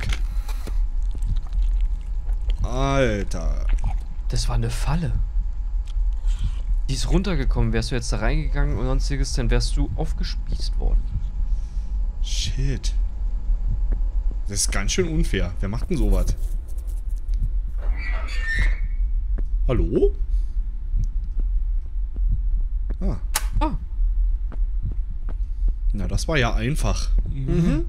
Alter. Das war eine Falle. Die ist runtergekommen. Wärst du jetzt da reingegangen und sonstiges, dann wärst du aufgespießt worden. Shit. Das ist ganz schön unfair. Wer macht denn sowas? Hallo? Ah. Ah. Na, das war ja einfach. Mhm.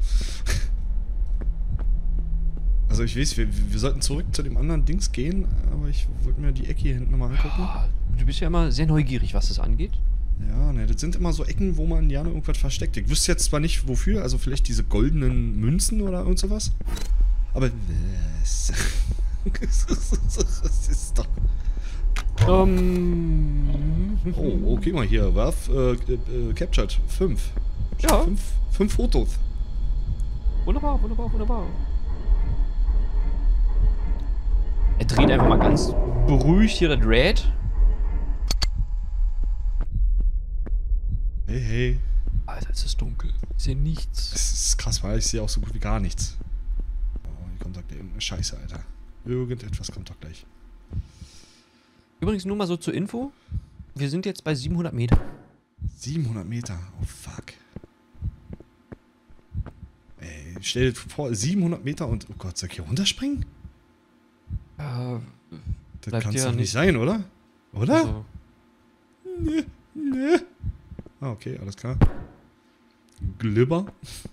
Also ich weiß, wir, wir sollten zurück zu dem anderen Dings gehen, aber ich wollte mir die Ecke hier hinten nochmal angucken. Ah, du bist ja immer sehr neugierig, was das angeht. Ja, ne, das sind immer so Ecken, wo man gerne irgendwas versteckt. Ich wüsste jetzt zwar nicht wofür, also vielleicht diese goldenen Münzen oder irgend sowas. Aber was? Das ist doch... Ähm. Oh, okay, mal hier. Werf, äh, äh, captured. Fünf. Ja. Fünf, fünf Fotos. Wunderbar, wunderbar, wunderbar. Er dreht einfach mal ganz beruhigt hier das Rad. Hey, hey. Alter, es ist dunkel. Ich sehe nichts. Das ist krass, weil ich sehe auch so gut wie gar nichts. Oh, hier kommt doch gleich irgendeine Scheiße, Alter. Irgendetwas kommt doch gleich. Übrigens nur mal so zur Info. Wir sind jetzt bei siebenhundert Meter. siebenhundert Meter. Oh, fuck. Ey, stell dir vor, siebenhundert Meter und... Oh Gott, soll ich hier runterspringen? Äh, Das Bleibt kann es dir doch nicht nicht- sein, oder? Oder? also, Nee, nee. Ah, okay, alles klar. Glibber.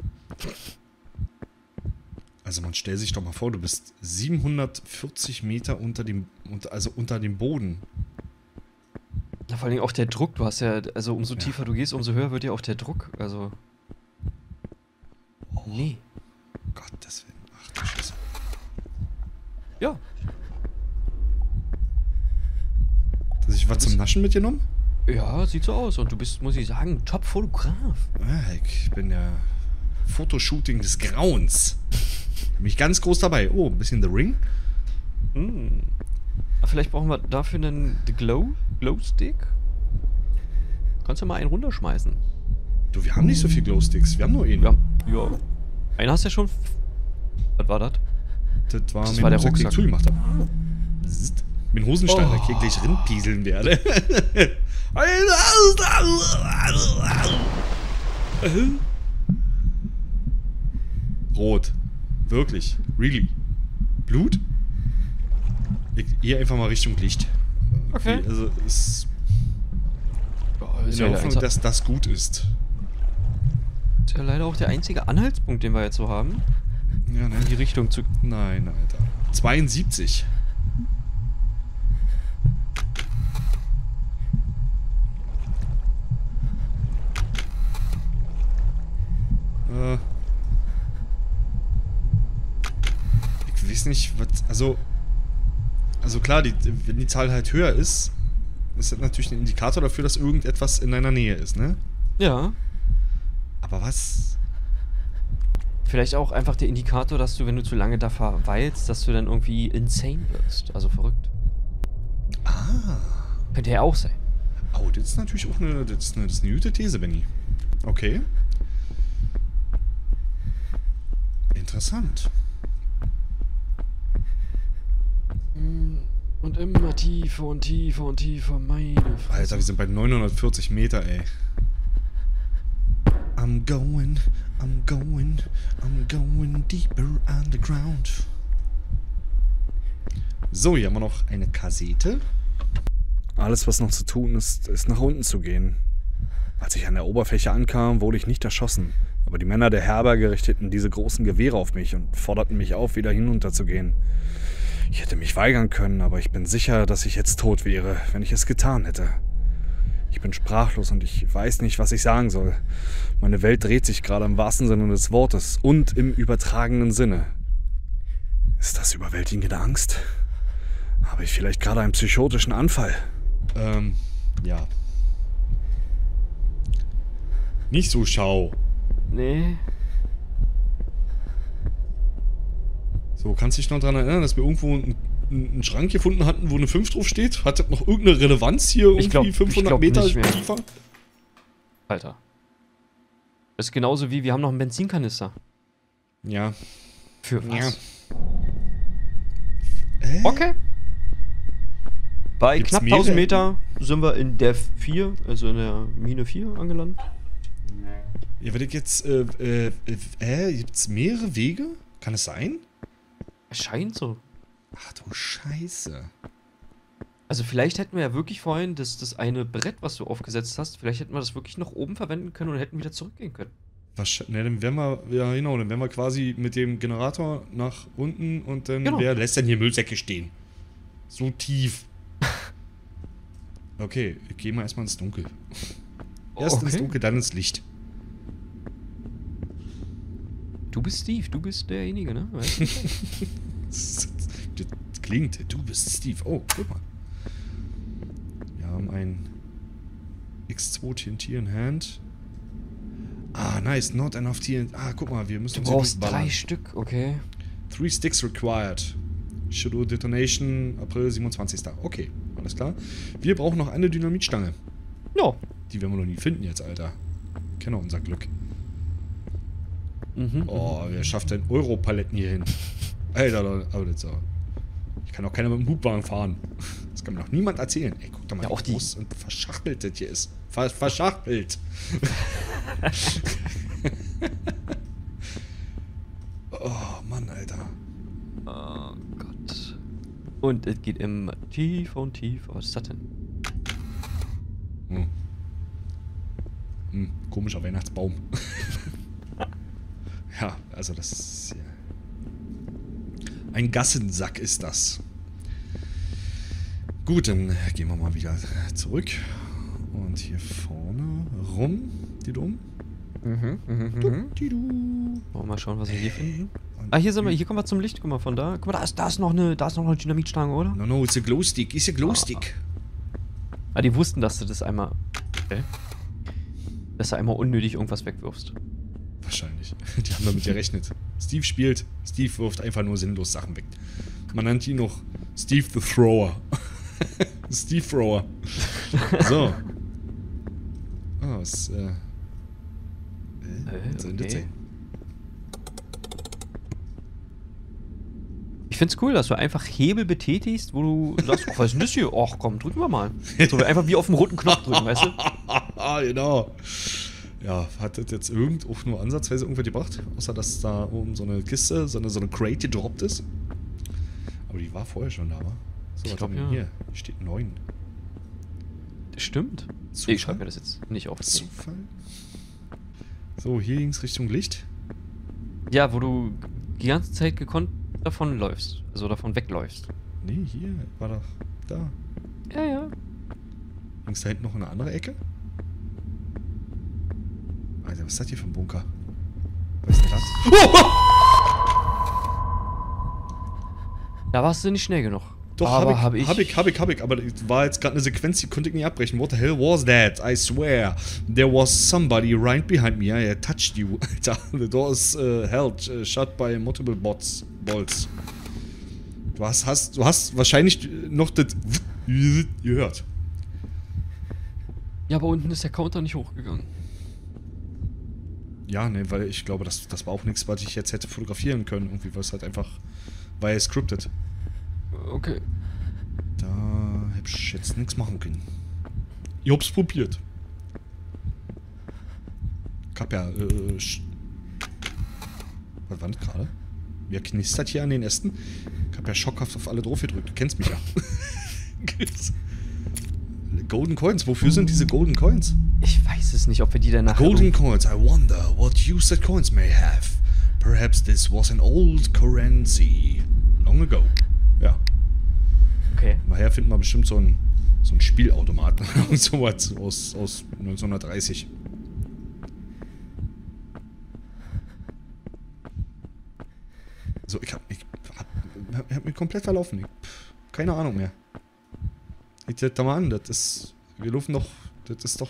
Also man stellt sich doch mal vor, du bist siebenhundertvierzig Meter unter dem, unter, also unter dem Boden. na, vor allem auch der Druck. Du hast ja, also umso Ja. tiefer du gehst, umso höher wird ja auch der Druck. Also. Nee. Gottes Willen. Ach du Scheiße. Ja. Hast du was zum Naschen mitgenommen? Ja, sieht so aus. Und du bist, muss ich sagen, Top-Fotograf. Ja, ich bin der Fotoshooting des Grauens. Bin ich ganz groß dabei. Oh, ein bisschen The Ring. Hm. Vielleicht brauchen wir dafür einen Glow, Glowstick. Kannst du mal einen runterschmeißen? Du, wir haben nicht so viel Glowsticks. Wir haben nur einen. Ja. ja. Einen hast du ja schon. Was war das? Das war, Das mit war der Rucksack, den ich Rucksack. zugemacht habe. Mit dem Hosenstand, Oh. da ich gleich rinpieseln werde. Rot. Wirklich. Really. Blut? Ich gehe einfach mal Richtung Licht. Okay. Also, es Oh, in ist, der ja Hoffnung, leider, dass das gut ist. ist ja leider auch der einzige Anhaltspunkt, den wir jetzt so haben. Ja, ne? In die Richtung zu. Nein, Alter. zweiundsiebzig. Äh. Ich weiß nicht, was. Also. Also klar, die, wenn die Zahl halt höher ist, ist das natürlich ein Indikator dafür, dass irgendetwas in deiner Nähe ist, ne? Ja. Aber was? Vielleicht auch einfach der Indikator, dass du, wenn du zu lange da verweilst, dass du dann irgendwie insane wirst. Also verrückt. Ah. Könnte ja auch sein. Oh, das ist natürlich auch eine, das ist eine, das ist eine gute These, Benny. Okay. Interessant. Und immer tiefer und tiefer und tiefer, meine Fresse. Alter, wir sind bei neunhundertvierzig Meter, ey. I'm going, I'm going, I'm going deeper underground. So, hier haben wir noch eine Kassette. Alles, was noch zu tun ist, ist nach unten zu gehen. Als ich an der Oberfläche ankam, wurde ich nicht erschossen. Aber die Männer der Herberge richteten diese großen Gewehre auf mich und forderten mich auf, wieder hinunterzugehen. Ich hätte mich weigern können, aber ich bin sicher, dass ich jetzt tot wäre, wenn ich es getan hätte. Ich bin sprachlos und ich weiß nicht, was ich sagen soll. Meine Welt dreht sich gerade im wahrsten Sinne des Wortes und im übertragenen Sinne. Ist das überwältigende Angst? Habe ich vielleicht gerade einen psychotischen Anfall? Ähm, ja. Nicht so schau. Nee. So, kannst du dich noch daran erinnern, dass wir irgendwo einen, einen Schrank gefunden hatten, wo eine fünf drauf steht? Hat das noch irgendeine Relevanz hier? Irgendwie Ich glaub- ich fünfhundert glaub Meter nicht mehr. tiefer? Alter. Das ist genauso wie, wir haben noch einen Benzinkanister. Ja. Für was? Ja. Äh? Okay. Bei Gibt's knapp mehrere? tausend Meter sind wir in der vier, also in der Mine vier angelandet. Ja, wenn ich jetzt, äh, äh, äh, gibt's mehrere Wege? Kann es sein? Es scheint so. Ach du Scheiße. Also vielleicht hätten wir ja wirklich vorhin das, das eine Brett, was du aufgesetzt hast, vielleicht hätten wir das wirklich nach oben verwenden können und hätten wieder zurückgehen können. Wahrscheinlich, ne, dann wären wir, ja genau, dann wären wir quasi mit dem Generator nach unten und dann, Genau. wer lässt denn hier Müllsäcke stehen? So tief. Okay, ich gehe mal erstmal ins Dunkel. Erst ins Okay. Dunkel, dann ins Licht. Du bist Steve, du bist derjenige, ne? Weißt du? Das klingt, du bist Steve. Oh, guck mal. Wir haben ein X zwei T N T in Hand. Ah, nice, not enough T N T. Ah, guck mal, wir müssen Du uns hier brauchst durchballern. drei Stück, okay. Three sticks required. Shadow Detonation, April siebenundzwanzigsten Okay, alles klar. Wir brauchen noch eine Dynamitstange. Ja. Die werden wir noch nie finden jetzt, Alter. Kennen wir unser Glück. Mhm. Oh, wer schafft denn Europaletten hier hin? Alter, Leute, oh, das ist so. Ich kann auch keiner mit dem Hubwagen fahren. Das kann mir noch niemand erzählen. Ey, guck doch mal, Ja, auch wie die- groß und verschachtelt das hier ist. Ver verschachtelt. Oh, Mann, Alter. Oh Gott. Und es geht immer tiefer und tiefer. Was ist das denn? Hm. Hm, komischer Weihnachtsbaum. Ja, also das ist ja. Ein Gassensack ist das. Gut, dann gehen wir mal wieder zurück. Und hier vorne rum. Die dumm. Mhm, mhm, Du, mhm. die du. Wollen wir mal schauen, was wir hier finden? Und Ah, hier sind wir, hier kommen wir zum Licht. Guck mal, von da. Guck mal, da ist, da ist noch eine, da ist noch eine Dynamitstange, oder? No, no, it's a Glowstick. It's a Glowstick. Ah, die wussten, dass du das einmal. Okay. Dass du einmal unnötig irgendwas wegwirfst. Wahrscheinlich. Die haben damit gerechnet. Steve spielt. Steve wirft einfach nur sinnlos Sachen weg. Man nennt ihn noch Steve the Thrower. Steve Thrower. So. Ah, oh, was, äh... Was soll denn das sein? Ich find's cool, dass du einfach Hebel betätigst, wo du sagst, oh, was ist denn das hier? Och, komm, drücken wir mal. So, einfach wie auf den roten Knopf drücken, weißt du? Genau. Ja, hat das jetzt irgend auch nur ansatzweise irgendwas gebracht? Außer, dass da oben so eine Kiste, so eine, so eine Crate gedroppt ist. Aber die war vorher schon da, wa? So, Ich was glaub, haben wir ja. hier? Hier steht neun. Stimmt. Zufall? Ich schreibe mir das jetzt nicht auf. Nee. Zufall? So, hier ging's Richtung Licht. Ja, wo du die ganze Zeit gekonnt davon läufst. Also davon wegläufst. Nee, hier war doch da. Ja, ja. Ging's da hinten noch in eine andere Ecke? Alter, was ist das hier für ein Bunker? Was ist denn das? Da warst du nicht schnell genug. Doch, aber hab hab ich, ich, hab ich, hab ich, hab ich, aber es war jetzt gerade eine Sequenz, die konnte ich nicht abbrechen. What the hell was that? I swear. There was somebody right behind me. I touched you. Alter, the door is uh, held, uh, shut by multiple bots, bolts. Du hast, hast, du hast wahrscheinlich noch das gehört. Ja, aber unten ist der Counter nicht hochgegangen. Ja, ne, weil ich glaube, das, das war auch nichts, was ich jetzt hätte fotografieren können. Irgendwie, weil es halt einfach, war ja scripted. Okay. Da hätte ich jetzt nichts machen können. Ich hab's probiert. Ich hab ja, äh, sch- was war das gerade? Wer knistert hier an den Ästen? Ich hab ja schockhaft auf alle drauf gedrückt. Du kennst mich ja. Golden Coins, wofür sind diese Golden Coins? Ich weiß es nicht, ob wir die danach... Golden Coins, I wonder what use that coins may have. Perhaps this was an old currency. Long ago. Ja. Okay. Nachher finden wir bestimmt so ein, so ein Spielautomaten. so was aus, aus neunzehnhundertdreißig. So, ich hab, ich hab, ich hab mich komplett verlaufen. Ich, pff, keine Ahnung mehr. Ich das da mal an, das ist. Wir laufen doch. Das ist doch.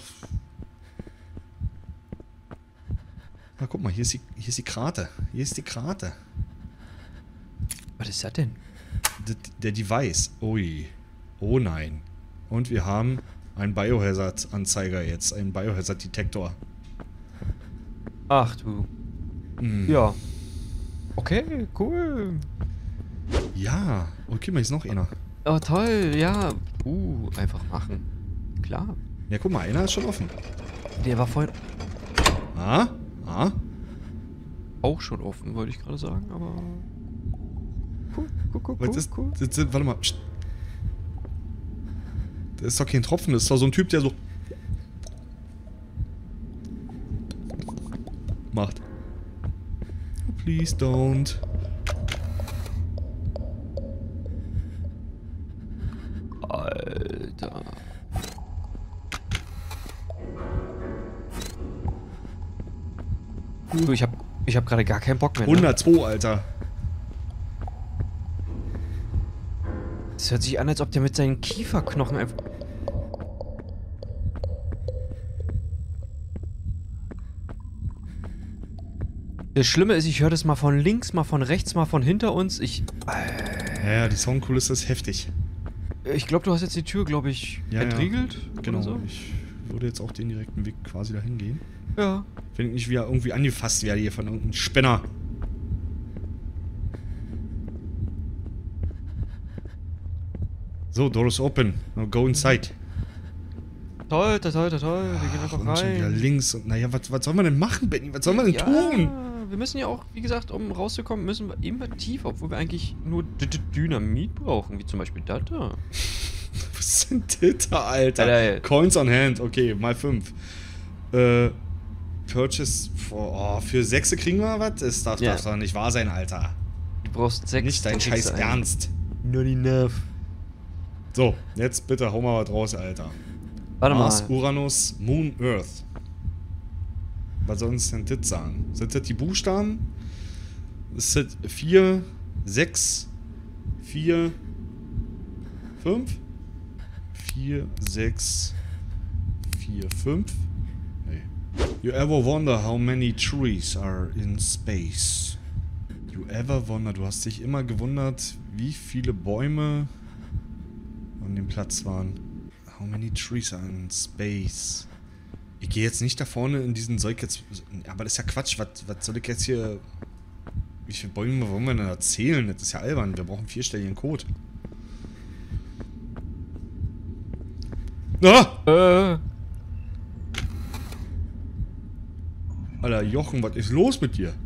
Na guck mal, hier ist die, hier ist die Krate. Hier ist die Krate. Was ist das denn? Der, der Device. Ui. Oh nein. Und wir haben einen Biohazard-Anzeiger jetzt. Einen Biohazard-Detektor. Ach du. Hm. Ja. Okay, cool. Ja. Okay, mal, hier ist noch einer. Oh, toll, ja. Uh, einfach machen. Klar. Ja, guck mal, einer ist schon offen. Der war vorhin Ah? Ah? auch schon offen, wollte ich gerade sagen, aber... Cool, cool, cool, Was cool, ist, cool. das, das, warte mal. Psst. Das ist doch kein Tropfen, das ist doch so ein Typ, der so... macht. Please don't. Alter. Du, ich hab, ich hab gerade gar keinen Bock mehr. Ne? hundertzwei, Alter. Das hört sich an, als ob der mit seinen Kieferknochen einfach... Das Schlimme ist, ich höre das mal von links, mal von rechts, mal von hinter uns. Ich... Ja, ja, die Soundkulisse ist heftig. Ich glaube, du hast jetzt die Tür, glaube ich, Ja, ja. entriegelt. Genau. Oder so. Ich würde jetzt auch den direkten Weg quasi dahin gehen. Ja. Wenn ich nicht wieder irgendwie angefasst werde hier von irgendeinem Spinner. So, door is open. Now go inside. Toll, toll, toll, toll. Wir gehen Ach, einfach und schon wieder rein. links. Und naja, was, was sollen wir denn machen, Benny? Was sollen wir denn Ja, tun? wir müssen ja auch, wie gesagt, um rauszukommen, müssen wir immer tiefer, obwohl wir eigentlich nur D -D Dynamit brauchen, wie zum Beispiel das da. Was ist denn das da, Alter? Alter. Coins on hand, okay, mal fünf. Äh, Purchase, for, oh, für sechse kriegen wir was? Das darf, Ja. darf doch nicht wahr sein, Alter. Du brauchst sechs. Nicht dein und scheiß kriegst einen. Ernst. Not enough. So, jetzt bitte hau mal was raus, Alter. Warte Mars, mal. Uranus, Moon, Earth. Was soll uns denn das sagen? Sind das die Buchstaben? Das sind vier, sechs, vier, fünf? vier, sechs, vier, fünf? Nee. You ever wonder how many trees are in space? You ever wonder, du hast dich immer gewundert, wie viele Bäume an dem Platz waren. How many trees are in space? Ich gehe jetzt nicht da vorne in diesen Zeug jetzt... Aber das ist ja Quatsch. Was, was soll ich jetzt hier... Wie viele Bäume wollen wir denn erzählen? Das ist ja albern. Wir brauchen vierstelligen Code. Ah! Äh. Alter, Jochen, was ist los mit dir?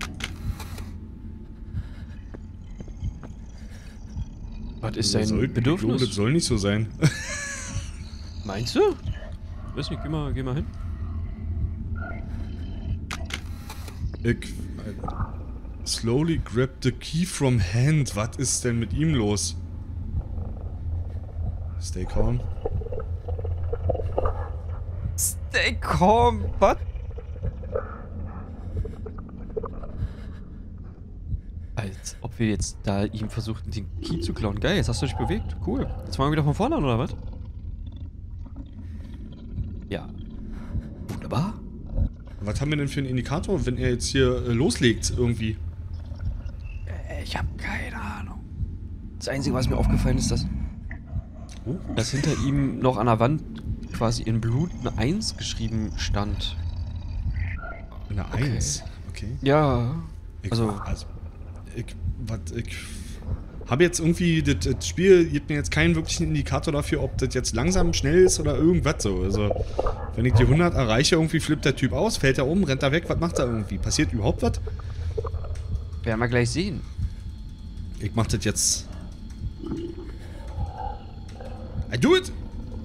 Was ist Das soll- dein Bedürfnis? Das soll nicht so sein. Meinst du? Ich weiß nicht, geh mal, geh mal hin. Ich... Slowly grab the key from hand. Was ist denn mit ihm los? Stay calm. Stay calm, was? Als ob wir jetzt da ihm versuchten, den Key zu klauen. Geil, jetzt hast du dich bewegt. Cool. Jetzt fangen wir wieder von vorne an, oder was? Ja. Wunderbar. Was haben wir denn für einen Indikator, wenn er jetzt hier äh, loslegt irgendwie? Äh, Ich habe keine Ahnung. Das Einzige, was mir aufgefallen ist, dass, Oh. dass hinter ihm noch an der Wand quasi in Blut eine eins geschrieben stand. Eine Okay. Eins. Okay. Ja. Ich, Also- also ich, was, ich habe jetzt irgendwie, das, das Spiel gibt mir jetzt keinen wirklichen Indikator dafür, ob das jetzt langsam, schnell ist oder irgendwas so. Also, wenn ich die hundert erreiche, irgendwie flippt der Typ aus, fällt er um, rennt er weg, was macht er irgendwie? Passiert überhaupt was? Werden wir gleich sehen. Ich mach das jetzt. I do it!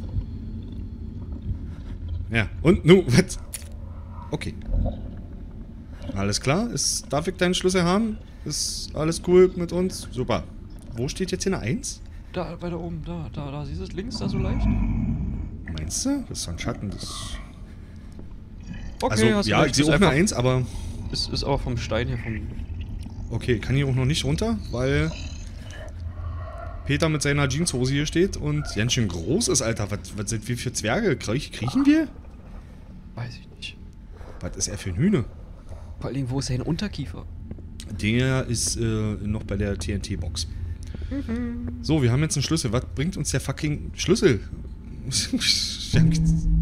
Ja, und nu, was? Okay. Alles klar, ist, darf ich deinen Schlüssel haben? Ist alles cool mit uns? Super. Wo steht jetzt hier eine Eins? Da, weiter oben, da, da, da, siehst du es links, da so leicht? Meinst du? Das ist so ein Schatten, das... Okay, Also, hast du ja, recht, ich sehe ist auch eine einfach- Eins, aber... Ist, ist aber vom Stein hier vom... Okay, kann hier auch noch nicht runter, weil... Peter mit seiner Jeanshose hier steht und ganz schön groß ist, Alter. Was, was sind wir für Zwerge? Kriech, kriechen wir? Weiß ich nicht. Was ist er für ein Hühner? Vor allem, wo ist sein Unterkiefer? Der ist äh, noch bei der T N T-Box. So, wir haben jetzt einen Schlüssel. Was bringt uns der fucking Schlüssel? Steht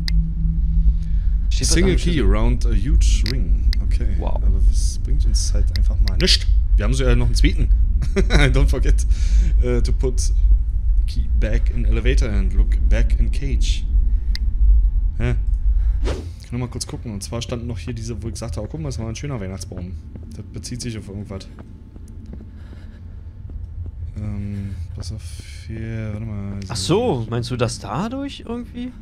da Single da key Schlüssel? around a huge ring. Okay. Wow. Aber das bringt uns halt einfach mal nichts. Wir haben so ja noch einen zweiten. Don't forget uh, to put key back in elevator and look back in cage. Hä? Ich kann nur mal kurz gucken. Und zwar standen noch hier diese, wo ich gesagt habe, oh, guck mal, das war ein schöner Weihnachtsbaum. Das bezieht sich auf irgendwas. Ähm, pass auf hier, warte mal. Ach so, meinst du das dadurch irgendwie?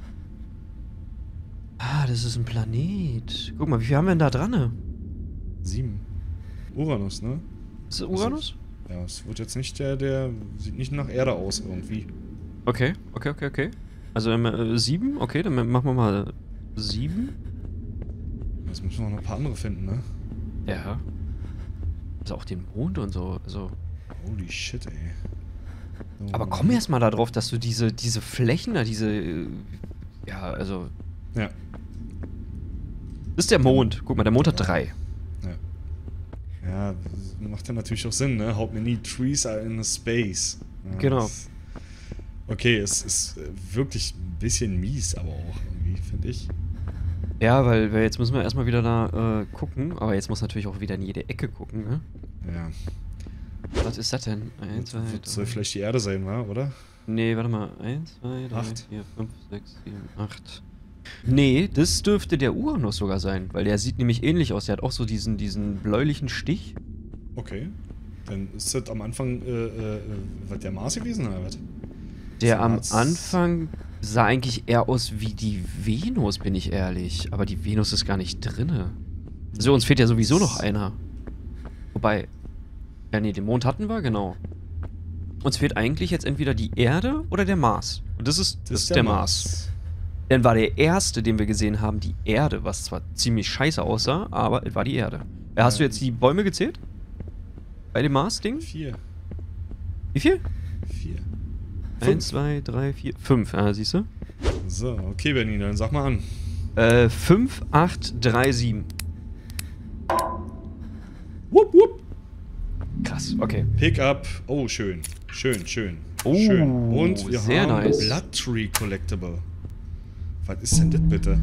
Ah, das ist ein Planet. Guck mal, wie viel haben wir denn da dran? Ne? Sieben. Uranus, ne? Ist das Uranus? Ja, es wird jetzt nicht der, der sieht nicht nach Erde aus irgendwie. Okay, okay, okay, okay. Also ähm, äh, sieben? Okay, dann machen wir mal sieben. Jetzt müssen wir noch ein paar andere finden, ne? Ja. Also auch den Mond und so. Also. Holy shit, ey. So, Aber komm erst mal darauf, dass du diese, diese Flächen da, diese. äh, Ja, also. Ja. Das ist der Mond. Guck mal, der Mond hat drei. Ja, macht ja natürlich auch Sinn, ne? How many trees are in space? Ja, Genau. das- Okay, es ist äh, wirklich ein bisschen mies, aber auch irgendwie, finde ich. Ja, weil, weil jetzt müssen wir erstmal wieder da äh, gucken. Aber jetzt muss natürlich auch wieder in jede Ecke gucken, ne? Ja. Was ist das denn? Eins, zwei, Das soll drei. vielleicht die Erde sein, wa? Oder? Nee, warte mal. Eins, zwei, drei, Acht. vier, fünf, sechs, sieben, acht. Nee, das dürfte der Uranus sogar sein, weil der sieht nämlich ähnlich aus. Der hat auch so diesen, diesen bläulichen Stich. Okay. Dann ist das am Anfang, äh, äh, was der Mars gewesen, oder was? Der So am Mars- Anfang sah eigentlich eher aus wie die Venus, bin ich ehrlich. Aber die Venus ist gar nicht drinne. So, uns fehlt ja sowieso noch einer. Wobei. Ja, nee, den Mond hatten wir, genau. Uns fehlt eigentlich jetzt entweder die Erde oder der Mars. Und das ist, das ist der, Mars. Dann war der erste, den wir gesehen haben, die Erde, was zwar ziemlich scheiße aussah, aber es war die Erde. Ja, hast Ja. du jetzt die Bäume gezählt? Bei dem Mars-Ding? Vier. Wie viel? Vier. Eins, zwei, drei, vier, fünf. Ja, siehst du? So, okay, Benny, dann sag mal an. Äh, fünf, acht, drei, sieben. Wupp, wupp. Krass, okay. Pick up. Oh, schön. Schön, schön. Oh, Schön. Und wir sehr haben nice. Blood Tree Collectible. Was ist denn das bitte?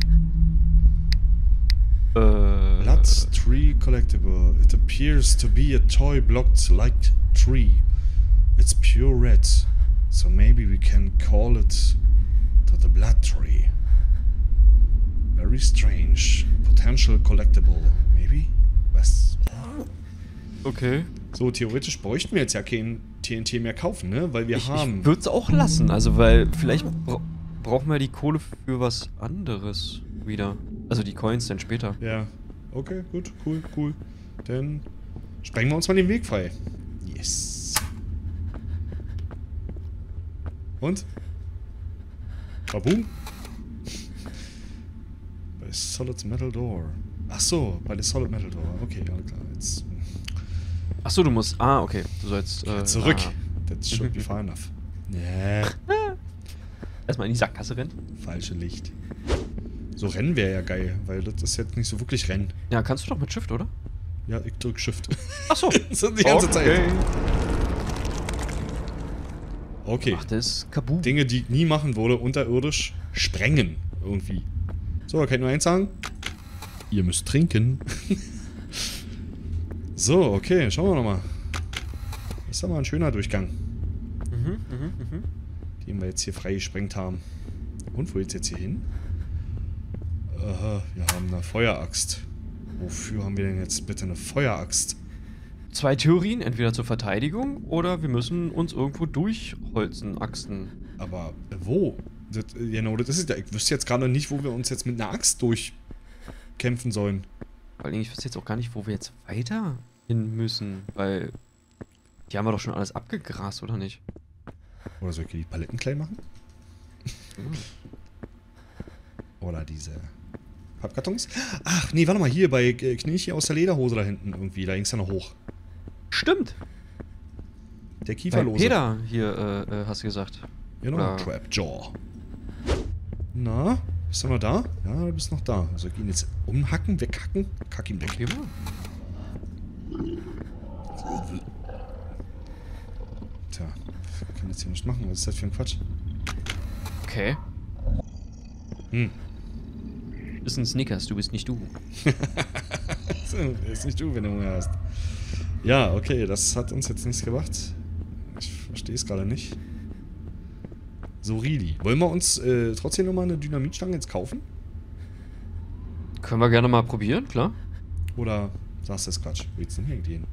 Äh, Blood Tree Collectible. It appears to be a toy blocked like tree. It's pure red. So maybe we can call it to the Blood Tree. Very strange. Potential collectible. Maybe? Was? okay. So, theoretisch bräuchten wir jetzt ja kein T N T mehr kaufen, ne? Weil wir Ich, haben... ich würde es auch lassen, also weil vielleicht bra brauchen wir die Kohle für was anderes wieder. Also die Coins dann später. Ja. Okay, gut, cool, cool. Dann sprengen wir uns mal den Weg frei. Yes. Und? Baboom? Bei Solid Metal Door. Ach so, bei der Solid Metal Door. Okay, ja klar. Jetzt Achso, du musst. Ah, okay. Du sollst. Äh, zurück. Ah. That should be far enough. Nee. Erstmal in die Sackgasse rennen. Falsche Licht. So Rennen wäre ja geil, weil das ist jetzt nicht so wirklich Rennen. Ja, kannst du doch mit Shift, oder? Ja, ich drück Shift. Achso. So die ganze Zeit. Okay. Okay. Ach, das ist Kaboom. Dinge, die ich nie machen würde, unterirdisch sprengen. Irgendwie. So, da kann ich nur eins sagen. Ihr müsst trinken. So, okay, schauen wir nochmal. Das ist doch mal ein schöner Durchgang, Mhm, mhm, mhm. den wir jetzt hier frei gesprengt haben. Und wo geht's jetzt hier hin? Aha, wir haben eine Feueraxt. Wofür haben wir denn jetzt bitte eine Feueraxt? Zwei Theorien, entweder zur Verteidigung oder wir müssen uns irgendwo durchholzen, Axten. Aber äh, wo? Das, äh, genau, das ist es ja. Ich wüsste jetzt gerade nicht, wo wir uns jetzt mit einer Axt durchkämpfen sollen. Weil ich wüsste jetzt auch gar nicht, wo wir jetzt weiter hin müssen, weil die haben wir doch schon alles abgegrast, oder nicht? Oder soll ich die Paletten klein machen? Hm. Oder diese Pappkartons? Ach, nee, warte mal, hier bei äh, Knilch aus der Lederhose da hinten irgendwie. Da ging es ja noch hoch. Stimmt. Der Bei Kieferlose. Peter hier, äh, äh, hast du gesagt. Genau, Oder- Trapjaw. Na, bist du noch da? Ja, du bist noch da. Soll ich ihn jetzt umhacken, weghacken? Kack ihn weg. Okay, mal. Tja, ich kann jetzt hier nicht machen. Was ist das für ein Quatsch? Okay. Hm. Ist ein Snickers, du bist nicht du. So, ist nicht du, wenn du Hunger hast. Ja, okay, das hat uns jetzt nichts gebracht. Ich verstehe es gerade nicht. So, Rili. Wollen wir uns äh, trotzdem nochmal eine Dynamitstange jetzt kaufen? Können wir gerne mal probieren, klar. Oder sagst du das Quatsch? Wo geht's denn hier hin?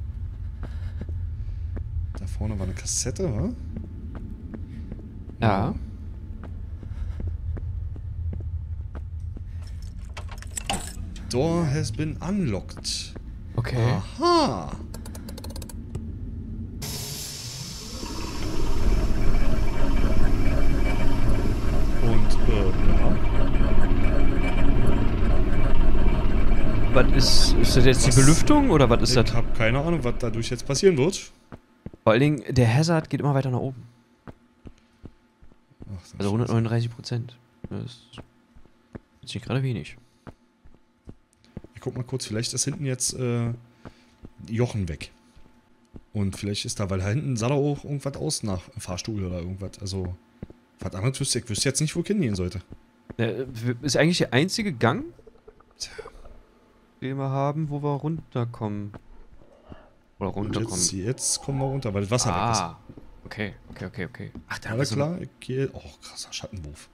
Da vorne war eine Kassette, wa? Ja. Door has been unlocked. Okay. Aha. Und, äh, ja. Was ist, ist das jetzt Was? die Belüftung oder was ist Ich das? habe keine Ahnung, was dadurch jetzt passieren wird. Vor allen Dingen, der Hazard geht immer weiter nach oben. Ach, so Also hundertneununddreißig Prozent. Das ist nicht gerade wenig. Ich guck mal kurz, vielleicht ist hinten jetzt äh, Jochen weg. Und vielleicht ist da, weil da hinten sah da auch irgendwas aus nach Fahrstuhl oder irgendwas. Also, was anderes wüsste ich. Ich wüsste jetzt nicht, wo ich hingehen sollte. Der ist eigentlich der einzige Gang, Tja, den wir haben, wo wir runterkommen. Oder und runterkommen. jetzt, jetzt kommen wir runter, weil das Wasser weg Ah, okay, okay, okay, okay. Ach, ist. da Alles ist klar, ich gehe... Oh, krasser Schattenwurf.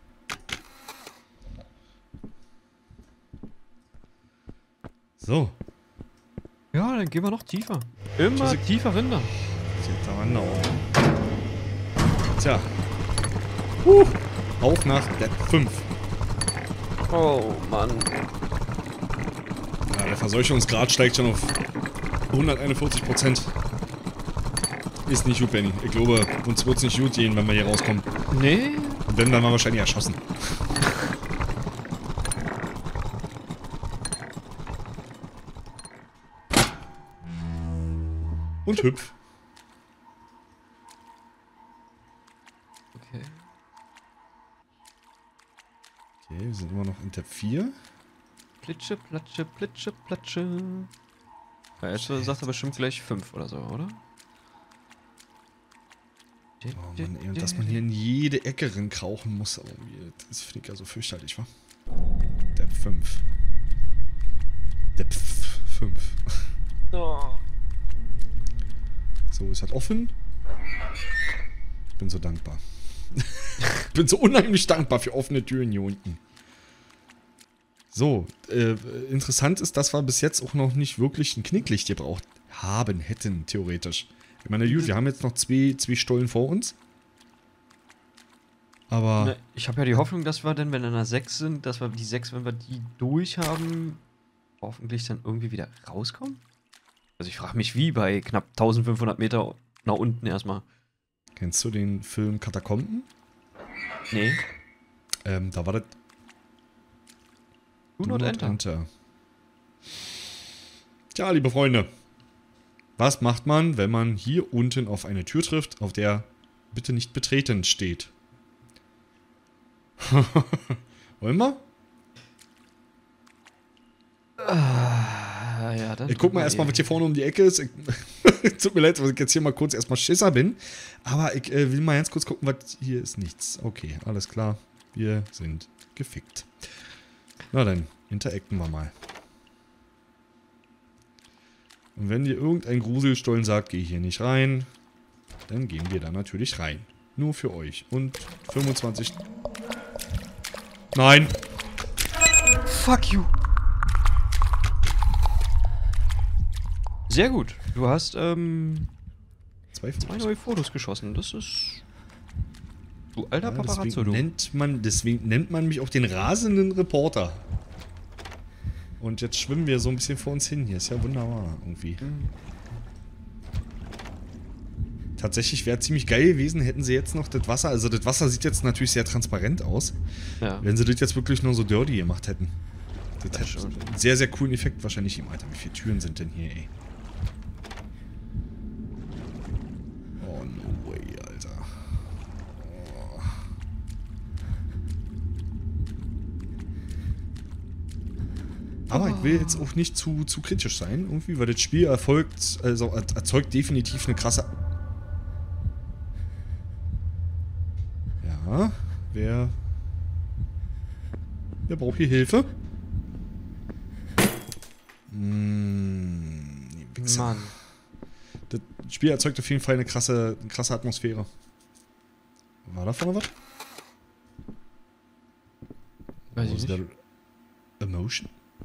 So, Ja, dann gehen wir noch tiefer. Immer Tschüssi. tiefer runter. sieht da an auch. Tja. Huh. Auf nach Dead fünf. Oh, Mann. Ja, der Verseuchungsgrad steigt schon auf hunderteinundvierzig Prozent. Ist nicht gut, Benny. Ich glaube, uns wird es nicht gut gehen, wenn wir hier rauskommen. Nee. Und wenn, dann wir wahrscheinlich erschossen. Und hüpf. Okay. Okay, wir sind immer noch in Tab vier. Plitsche, platsche, plitsche, platsche. Ja, jetzt sagt er bestimmt gleich fünf oder so, oder? Oh Mann, ey, und dass man hier in jede Ecke rinkrauchen muss, aber irgendwie, das finde ich ja so fürchterlich, wa? Depth fünf. Depth fünf. Oh. So, ist das offen? Bin so dankbar. Bin so unheimlich dankbar für offene Türen hier unten. So, äh, interessant ist, dass wir bis jetzt auch noch nicht wirklich ein Knicklicht gebraucht haben hätten, theoretisch. Ich meine, gut, wir haben jetzt noch zwei, zwei Stollen vor uns. Aber... Ne, ich habe ja die Hoffnung, dass wir dann, wenn wir in einer sechs sind, dass wir die sechs, wenn wir die durch haben, hoffentlich dann irgendwie wieder rauskommen. Also ich frage mich, wie bei knapp eintausendfünfhundert Meter nach unten erstmal. Kennst du den Film Katakomben? Nee. Ähm, da war das... Do not enter. enter. Tja, liebe Freunde. Was macht man, wenn man hier unten auf eine Tür trifft, auf der bitte nicht betreten steht? Wollen wir? Ah, ja, dann Ich guck mal erstmal, was hier vorne um die Ecke ist. Ich, tut mir leid, dass ich jetzt hier mal kurz erstmal Schisser bin. Aber ich äh, will mal ganz kurz gucken, was hier ist. Nichts. Okay, alles klar. Wir sind gefickt. Na dann, interacten wir mal. Und wenn dir irgendein Gruselstollen sagt, geh hier nicht rein, dann gehen wir da natürlich rein. Nur für euch. Und fünfundzwanzig... Nein! Fuck you! Sehr gut. Du hast, ähm... Zwei zwei Fotos. neue Fotos geschossen. Das ist... Du alter Ja, Paparazzo, deswegen, du. nennt man, deswegen nennt man mich auch den rasenden Reporter. Und jetzt schwimmen wir so ein bisschen vor uns hin hier. Ist ja wunderbar, irgendwie. Mhm. Tatsächlich wäre ziemlich geil gewesen, hätten sie jetzt noch das Wasser... Also das Wasser sieht jetzt natürlich sehr transparent aus. Ja. Wenn sie das jetzt wirklich nur so dirty gemacht hätten. Das, Das hätte schon. einen sehr, sehr coolen Effekt wahrscheinlich im Alter. Wie viele Türen sind denn hier, ey? Oh, no way, Alter. Oh. Aber ich will jetzt auch nicht zu, zu kritisch sein, irgendwie, weil das Spiel erfolgt, also erzeugt definitiv eine krasse... Ja, wer... Wer braucht hier Hilfe? Mmh, Wichser. Mann. Das Spiel erzeugt auf jeden Fall eine krasse, eine krasse Atmosphäre. War da vorne was? Weiß Wo ich ist nicht. der Emotion?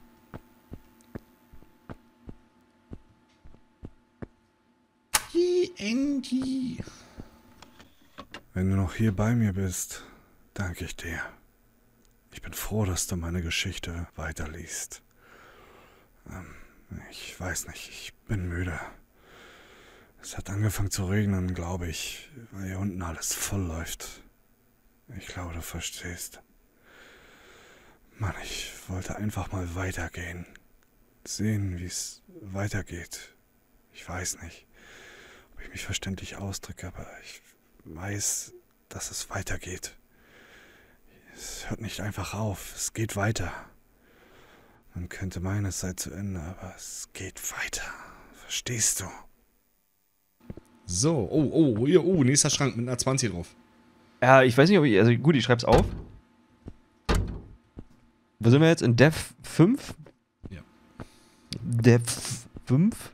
T N T. Wenn du noch hier bei mir bist, danke ich dir. Ich bin froh, dass du meine Geschichte weiterliest. Ähm, ich weiß nicht, ich bin müde. Es hat angefangen zu regnen, glaube ich, weil hier unten alles voll läuft. Ich glaube, du verstehst. Mann, ich wollte einfach mal weitergehen. Sehen, wie es weitergeht. Ich weiß nicht, ob ich mich verständlich ausdrücke, aber ich weiß, dass es weitergeht. Es hört nicht einfach auf, es geht weiter. Man könnte meinen, es sei zu Ende, aber es geht weiter. Verstehst du? So, oh, oh, hier, oh, nächster Schrank mit einer zwanzig drauf. Ja, ich weiß nicht, ob ich... Also gut, ich schreib's auf. Wo sind wir jetzt? In Dev fünf? Ja. Dev fünf?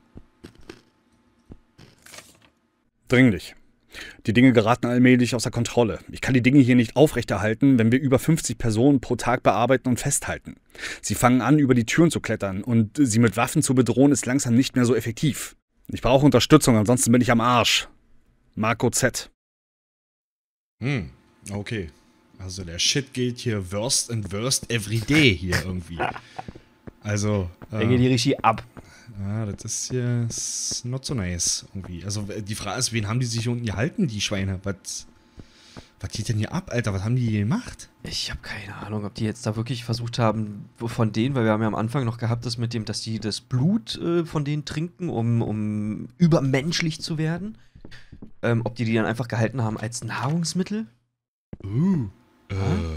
Dringlich. Die Dinge geraten allmählich außer Kontrolle. Ich kann die Dinge hier nicht aufrechterhalten, wenn wir über fünfzig Personen pro Tag bearbeiten und festhalten. Sie fangen an, über die Türen zu klettern und sie mit Waffen zu bedrohen, ist langsam nicht mehr so effektiv. Ich brauche Unterstützung, ansonsten bin ich am Arsch. Marco Z. Hm, okay. Also der Shit geht hier worst and worst every day hier irgendwie. Also, Da geht die richtig ab. ja, das ist hier ist not so nice irgendwie. Also die Frage ist, wen haben die sich hier unten gehalten, die Schweine? Was, was geht denn hier ab, Alter? Was haben die hier gemacht? Ich habe keine Ahnung, ob die jetzt da wirklich versucht haben, von denen, weil wir haben ja am Anfang noch gehabt, das mit dem, dass die das Blut äh, von denen trinken, um, um übermenschlich zu werden. Ähm, ob die die dann einfach gehalten haben als Nahrungsmittel? Uh, äh,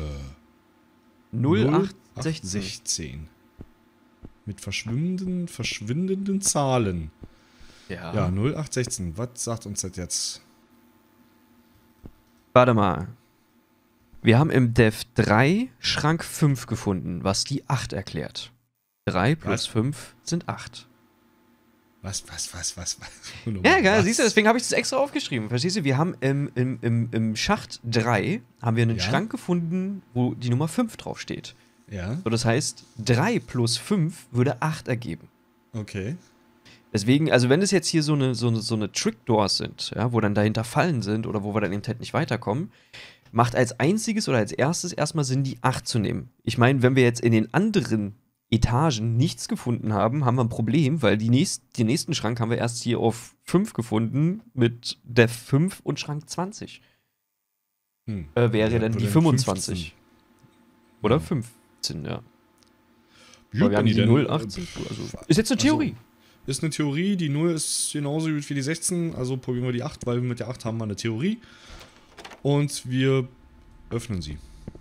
null acht sechzehn. sechzehn. Mit verschwindenden, verschwindenden Zahlen. Ja. Ja, null acht sechzehn. Was sagt uns das jetzt? Warte mal. Wir haben im Dev drei Schrank fünf gefunden, was die acht erklärt. drei plus Was? fünf sind acht. Was, was, was, was, was? Ja, geil, Was? siehst du, deswegen habe ich das extra aufgeschrieben. Verstehst du, wir haben im, im, im, im Schacht drei haben wir einen Ja. Schrank gefunden, wo die Nummer fünf draufsteht. Ja, So, das heißt, drei plus fünf würde acht ergeben. okay. Deswegen, also wenn es jetzt hier so eine, so eine, so eine Trickdoors sind, ja, wo dann dahinter Fallen sind oder wo wir dann eben halt nicht weiterkommen, macht als einziges oder als erstes erstmal Sinn, die acht zu nehmen. Ich meine, wenn wir jetzt in den anderen Etagen nichts gefunden haben, haben wir ein Problem, weil die nächst, den nächsten Schrank haben wir erst hier auf fünf gefunden mit Dev fünf und Schrank zwanzig. Hm. Äh, wäre Ja, dann oder die dann fünfundzwanzig. fünfzehn. Oder Ja. fünfzehn, ja. Gut, Weil wir haben Benni, die dann, null, äh, achtzehn. pf, Also, ist jetzt eine also, Theorie. Ist eine Theorie, die null ist genauso gut wie die sechzehn, also probieren wir die acht, weil mit der acht haben wir eine Theorie. Und wir öffnen sie.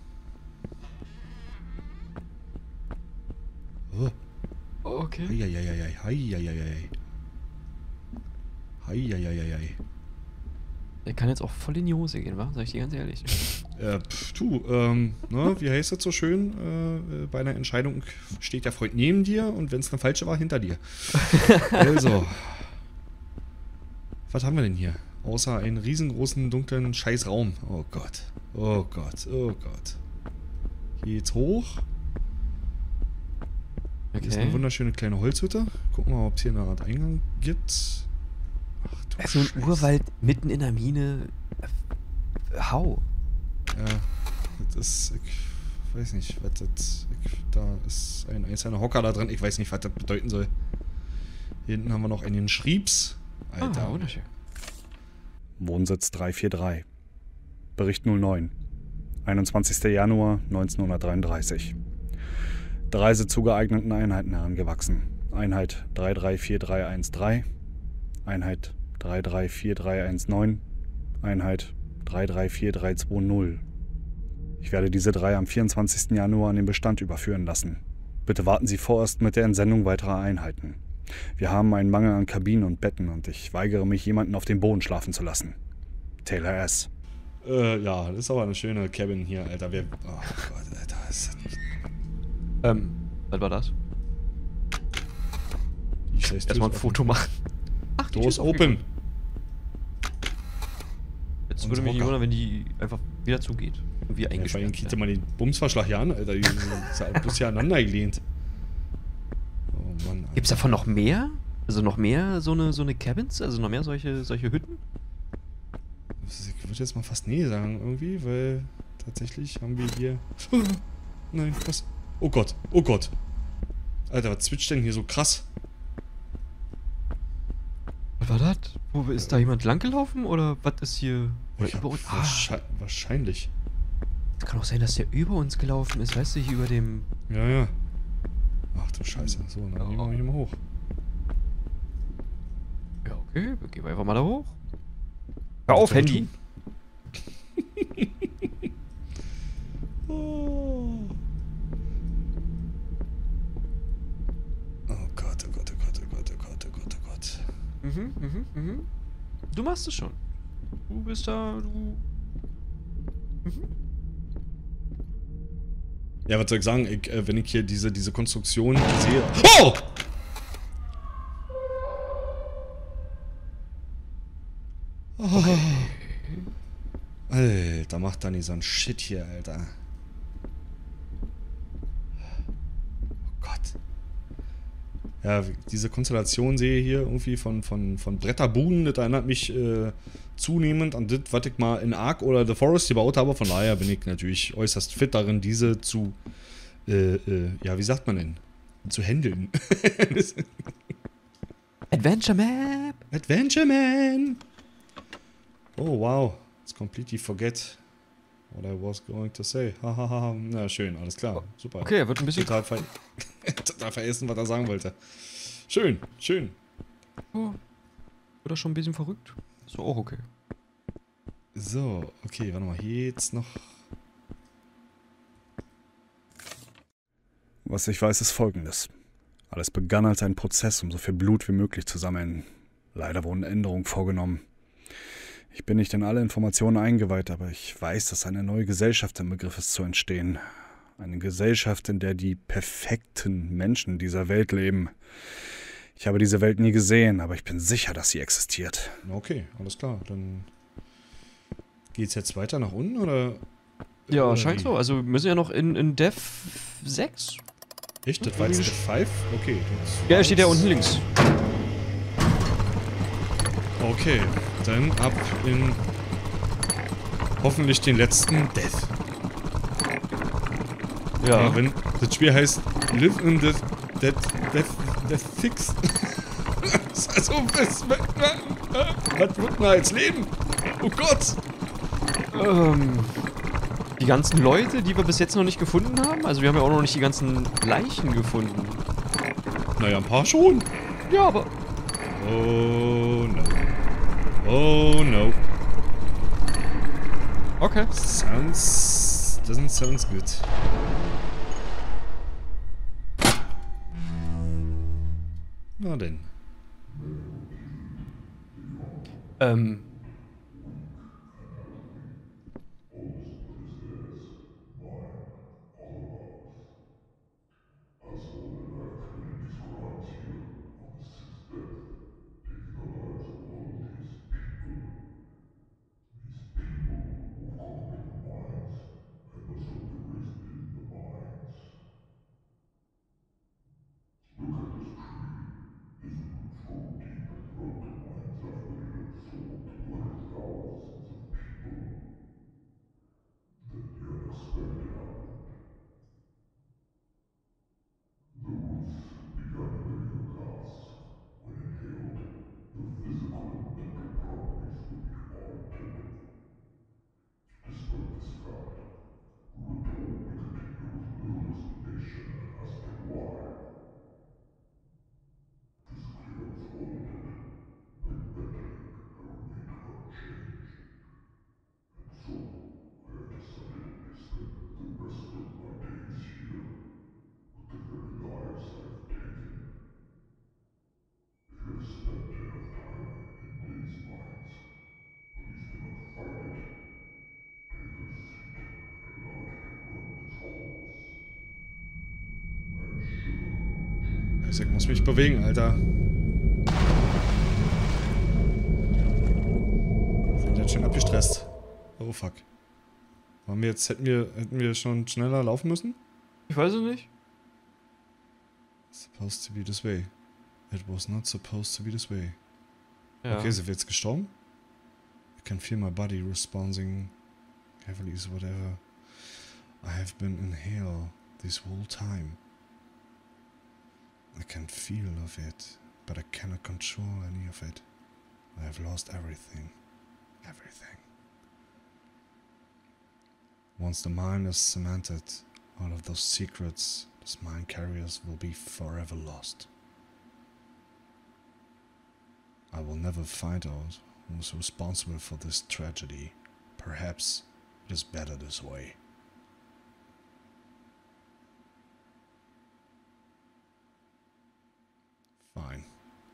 Oh. Okay. Heieieiei, heieieiei. Heieieiei. Der kann jetzt auch voll in die Hose gehen, wa? Sag ich dir ganz ehrlich. Äh, pf, du, ähm, ne, wie heißt das so schön? Äh, bei einer Entscheidung steht der Freund neben dir und wenn es eine falsche war, hinter dir. Also. Was haben wir denn hier? Außer einen riesengroßen, dunklen Scheißraum. Oh Gott. Oh Gott. Oh Gott. Geht's hoch. Hier ist eine Okay. wunderschöne kleine Holzhütte. Gucken wir mal, ob es hier eine Art Eingang gibt. Ach du So ein Scheiße. Urwald mitten in der Mine. Äh, Hau. Ja, das ist, ich weiß nicht, was das, ich, da ist ein einzelner Hocker da drin, ich weiß nicht, was das bedeuten soll. Hier hinten haben wir noch einen Schriebs. Alter. Ah, wunderschön. Wohnsitz drei vier drei. Bericht null neun. einundzwanzigster Januar neunzehnhundertdreiunddreißig. Drei sind zu geeigneten Einheiten herangewachsen. Einheit drei drei vier drei eins drei, Einheit drei drei vier drei eins neun, Einheit drei drei vier drei zwei null. Ich werde diese drei am vierundzwanzigsten Januar an den Bestand überführen lassen. Bitte warten Sie vorerst mit der Entsendung weiterer Einheiten. Wir haben einen Mangel an Kabinen und Betten und ich weigere mich, jemanden auf dem Boden schlafen zu lassen. Taylor S. Äh, ja, das ist aber eine schöne Cabin hier, Alter. Wer, oh Gott, Alter. Ist das nicht, Ähm, was war das? die scheiß Tür Erstmal ein ist Foto offen. machen. Ach, die Door ist aufgegangen. open. Jetzt Und würde mich nicht Hocker. wundern, wenn die einfach wieder zugeht. Und wir Ja, vor allem eingesperrt kriegt ihr werden. mal den Bumsverschlag hier an, Alter. Die sind ja bloß hier aneinander gelehnt. Oh Mann, Alter. Gibt's davon noch mehr? Also noch mehr so eine, so eine Cabins? Also noch mehr solche, solche Hütten? Ich würde jetzt mal fast nee sagen, irgendwie, weil tatsächlich haben wir hier. Nein, was? Oh Gott, oh Gott. Alter, was zwitscht denn hier so krass? Was war das? Wo ist da jemand langgelaufen oder was ist hier? Oder Ich über hab uns? wahrscheinlich, Ah, wahrscheinlich. es kann auch sein, dass der über uns gelaufen ist, weißt du, hier über dem. Ja, ja. Ach du Scheiße. So, dann Ja. gehen wir hier mal hoch. Ja, okay, wir gehen einfach mal da hoch. Hör auf, soll ich Handy! Oh. Oh Gott, oh Gott, oh Gott, oh Gott, oh Gott, oh Gott, oh Gott. Mhm, mhm, mhm. Du machst es schon. Du bist da, du. Mhm. Ja, was soll ich sagen? Ich, äh, wenn ich hier diese, diese Konstruktion sehe. Oh! Oh. Alter, macht da nicht so ein Shit hier, Alter. Oh Gott. Ja, diese Konstellation sehe ich hier irgendwie von, von, von Bretterbuden. Das erinnert mich äh, zunehmend an das, was ich mal in Ark oder The Forest gebaut habe. Von daher bin ich natürlich äußerst fit darin, diese zu, äh, äh, ja, wie sagt man denn? Zu handeln. Adventure Map! Adventure Man! Oh, wow. It's completely forget what I was going to say. Hahaha. Na, schön, alles klar. Super. Okay, er wird ein bisschen. Total, ver total vergessen, was er sagen wollte. Schön, schön. Oh, wird er schon ein bisschen verrückt? Ist doch auch okay. So, okay, warte mal. Hier jetzt noch. Was ich weiß, ist Folgendes. Alles begann als ein Prozess, um so viel Blut wie möglich zu sammeln. Leider wurden Änderungen vorgenommen. Ich bin nicht in alle Informationen eingeweiht, aber ich weiß, dass eine neue Gesellschaft im Begriff ist zu entstehen. Eine Gesellschaft, in der die perfekten Menschen dieser Welt leben. Ich habe diese Welt nie gesehen, aber ich bin sicher, dass sie existiert. Okay, alles klar. Dann geht's jetzt weiter nach unten, oder? Ja, oder scheint wie? so. Also wir müssen ja noch in, in Dev sechs. Echt? Das war jetzt der fünf? Okay. das Ja, war steht ja jetzt- unten links. Okay, dann ab in hoffentlich den letzten Death. Ja. Ja, wenn das Spiel heißt Live in Death, Death, Death, Death Fix. Also, was, was, was wird man als Leben? Oh Gott! Ähm, die ganzen Leute, die wir bis jetzt noch nicht gefunden haben? Also wir haben ja auch noch nicht die ganzen Leichen gefunden. Naja, ein paar schon. Ja, aber... Oh no. Oh no. Okay. Sounds... doesn't sound good. Na denn. Ähm... Ich muss mich bewegen, Alter. Sind jetzt schon abgestresst. Oh fuck. Waren wir jetzt, hätten wir, hätten wir schon schneller laufen müssen? Ich weiß es nicht. Supposed to be this way. It was not supposed to be this way. Ja. Okay, sind wir jetzt gestorben? I can feel my body responding heavily is whatever. I have been in hell this whole time. I can feel of it, but I cannot control any of it. I have lost everything. Everything. Once the mind is cemented, all of those secrets, those mind carriers will be forever lost. I will never find out who is responsible for this tragedy. Perhaps it is better this way. Fine.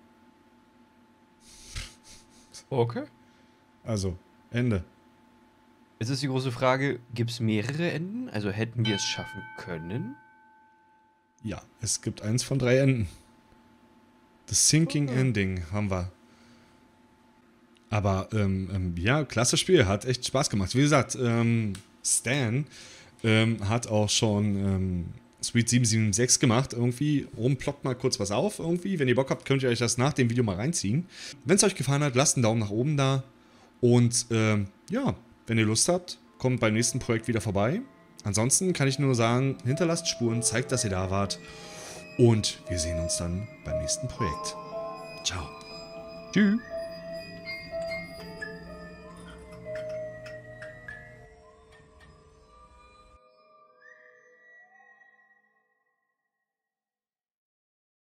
Okay. Also, Ende. Jetzt ist die große Frage, gibt es mehrere Enden? Also hätten wir es schaffen können? Ja, es gibt eins von drei Enden. Das Sinking Okay. Ending haben wir. Aber, ähm, ähm, ja, klasse Spiel. Hat echt Spaß gemacht. Wie gesagt, ähm, Stan ähm, hat auch schon ähm, Sweet sieben sieben sechs gemacht. Irgendwie, oben ploppt mal kurz was auf. Irgendwie, wenn ihr Bock habt, könnt ihr euch das nach dem Video mal reinziehen. Wenn es euch gefallen hat, lasst einen Daumen nach oben da. Und, ähm, ja, wenn ihr Lust habt, kommt beim nächsten Projekt wieder vorbei. Ansonsten kann ich nur sagen, hinterlasst Spuren, zeigt, dass ihr da wart. Und wir sehen uns dann beim nächsten Projekt. Ciao. Tschüss.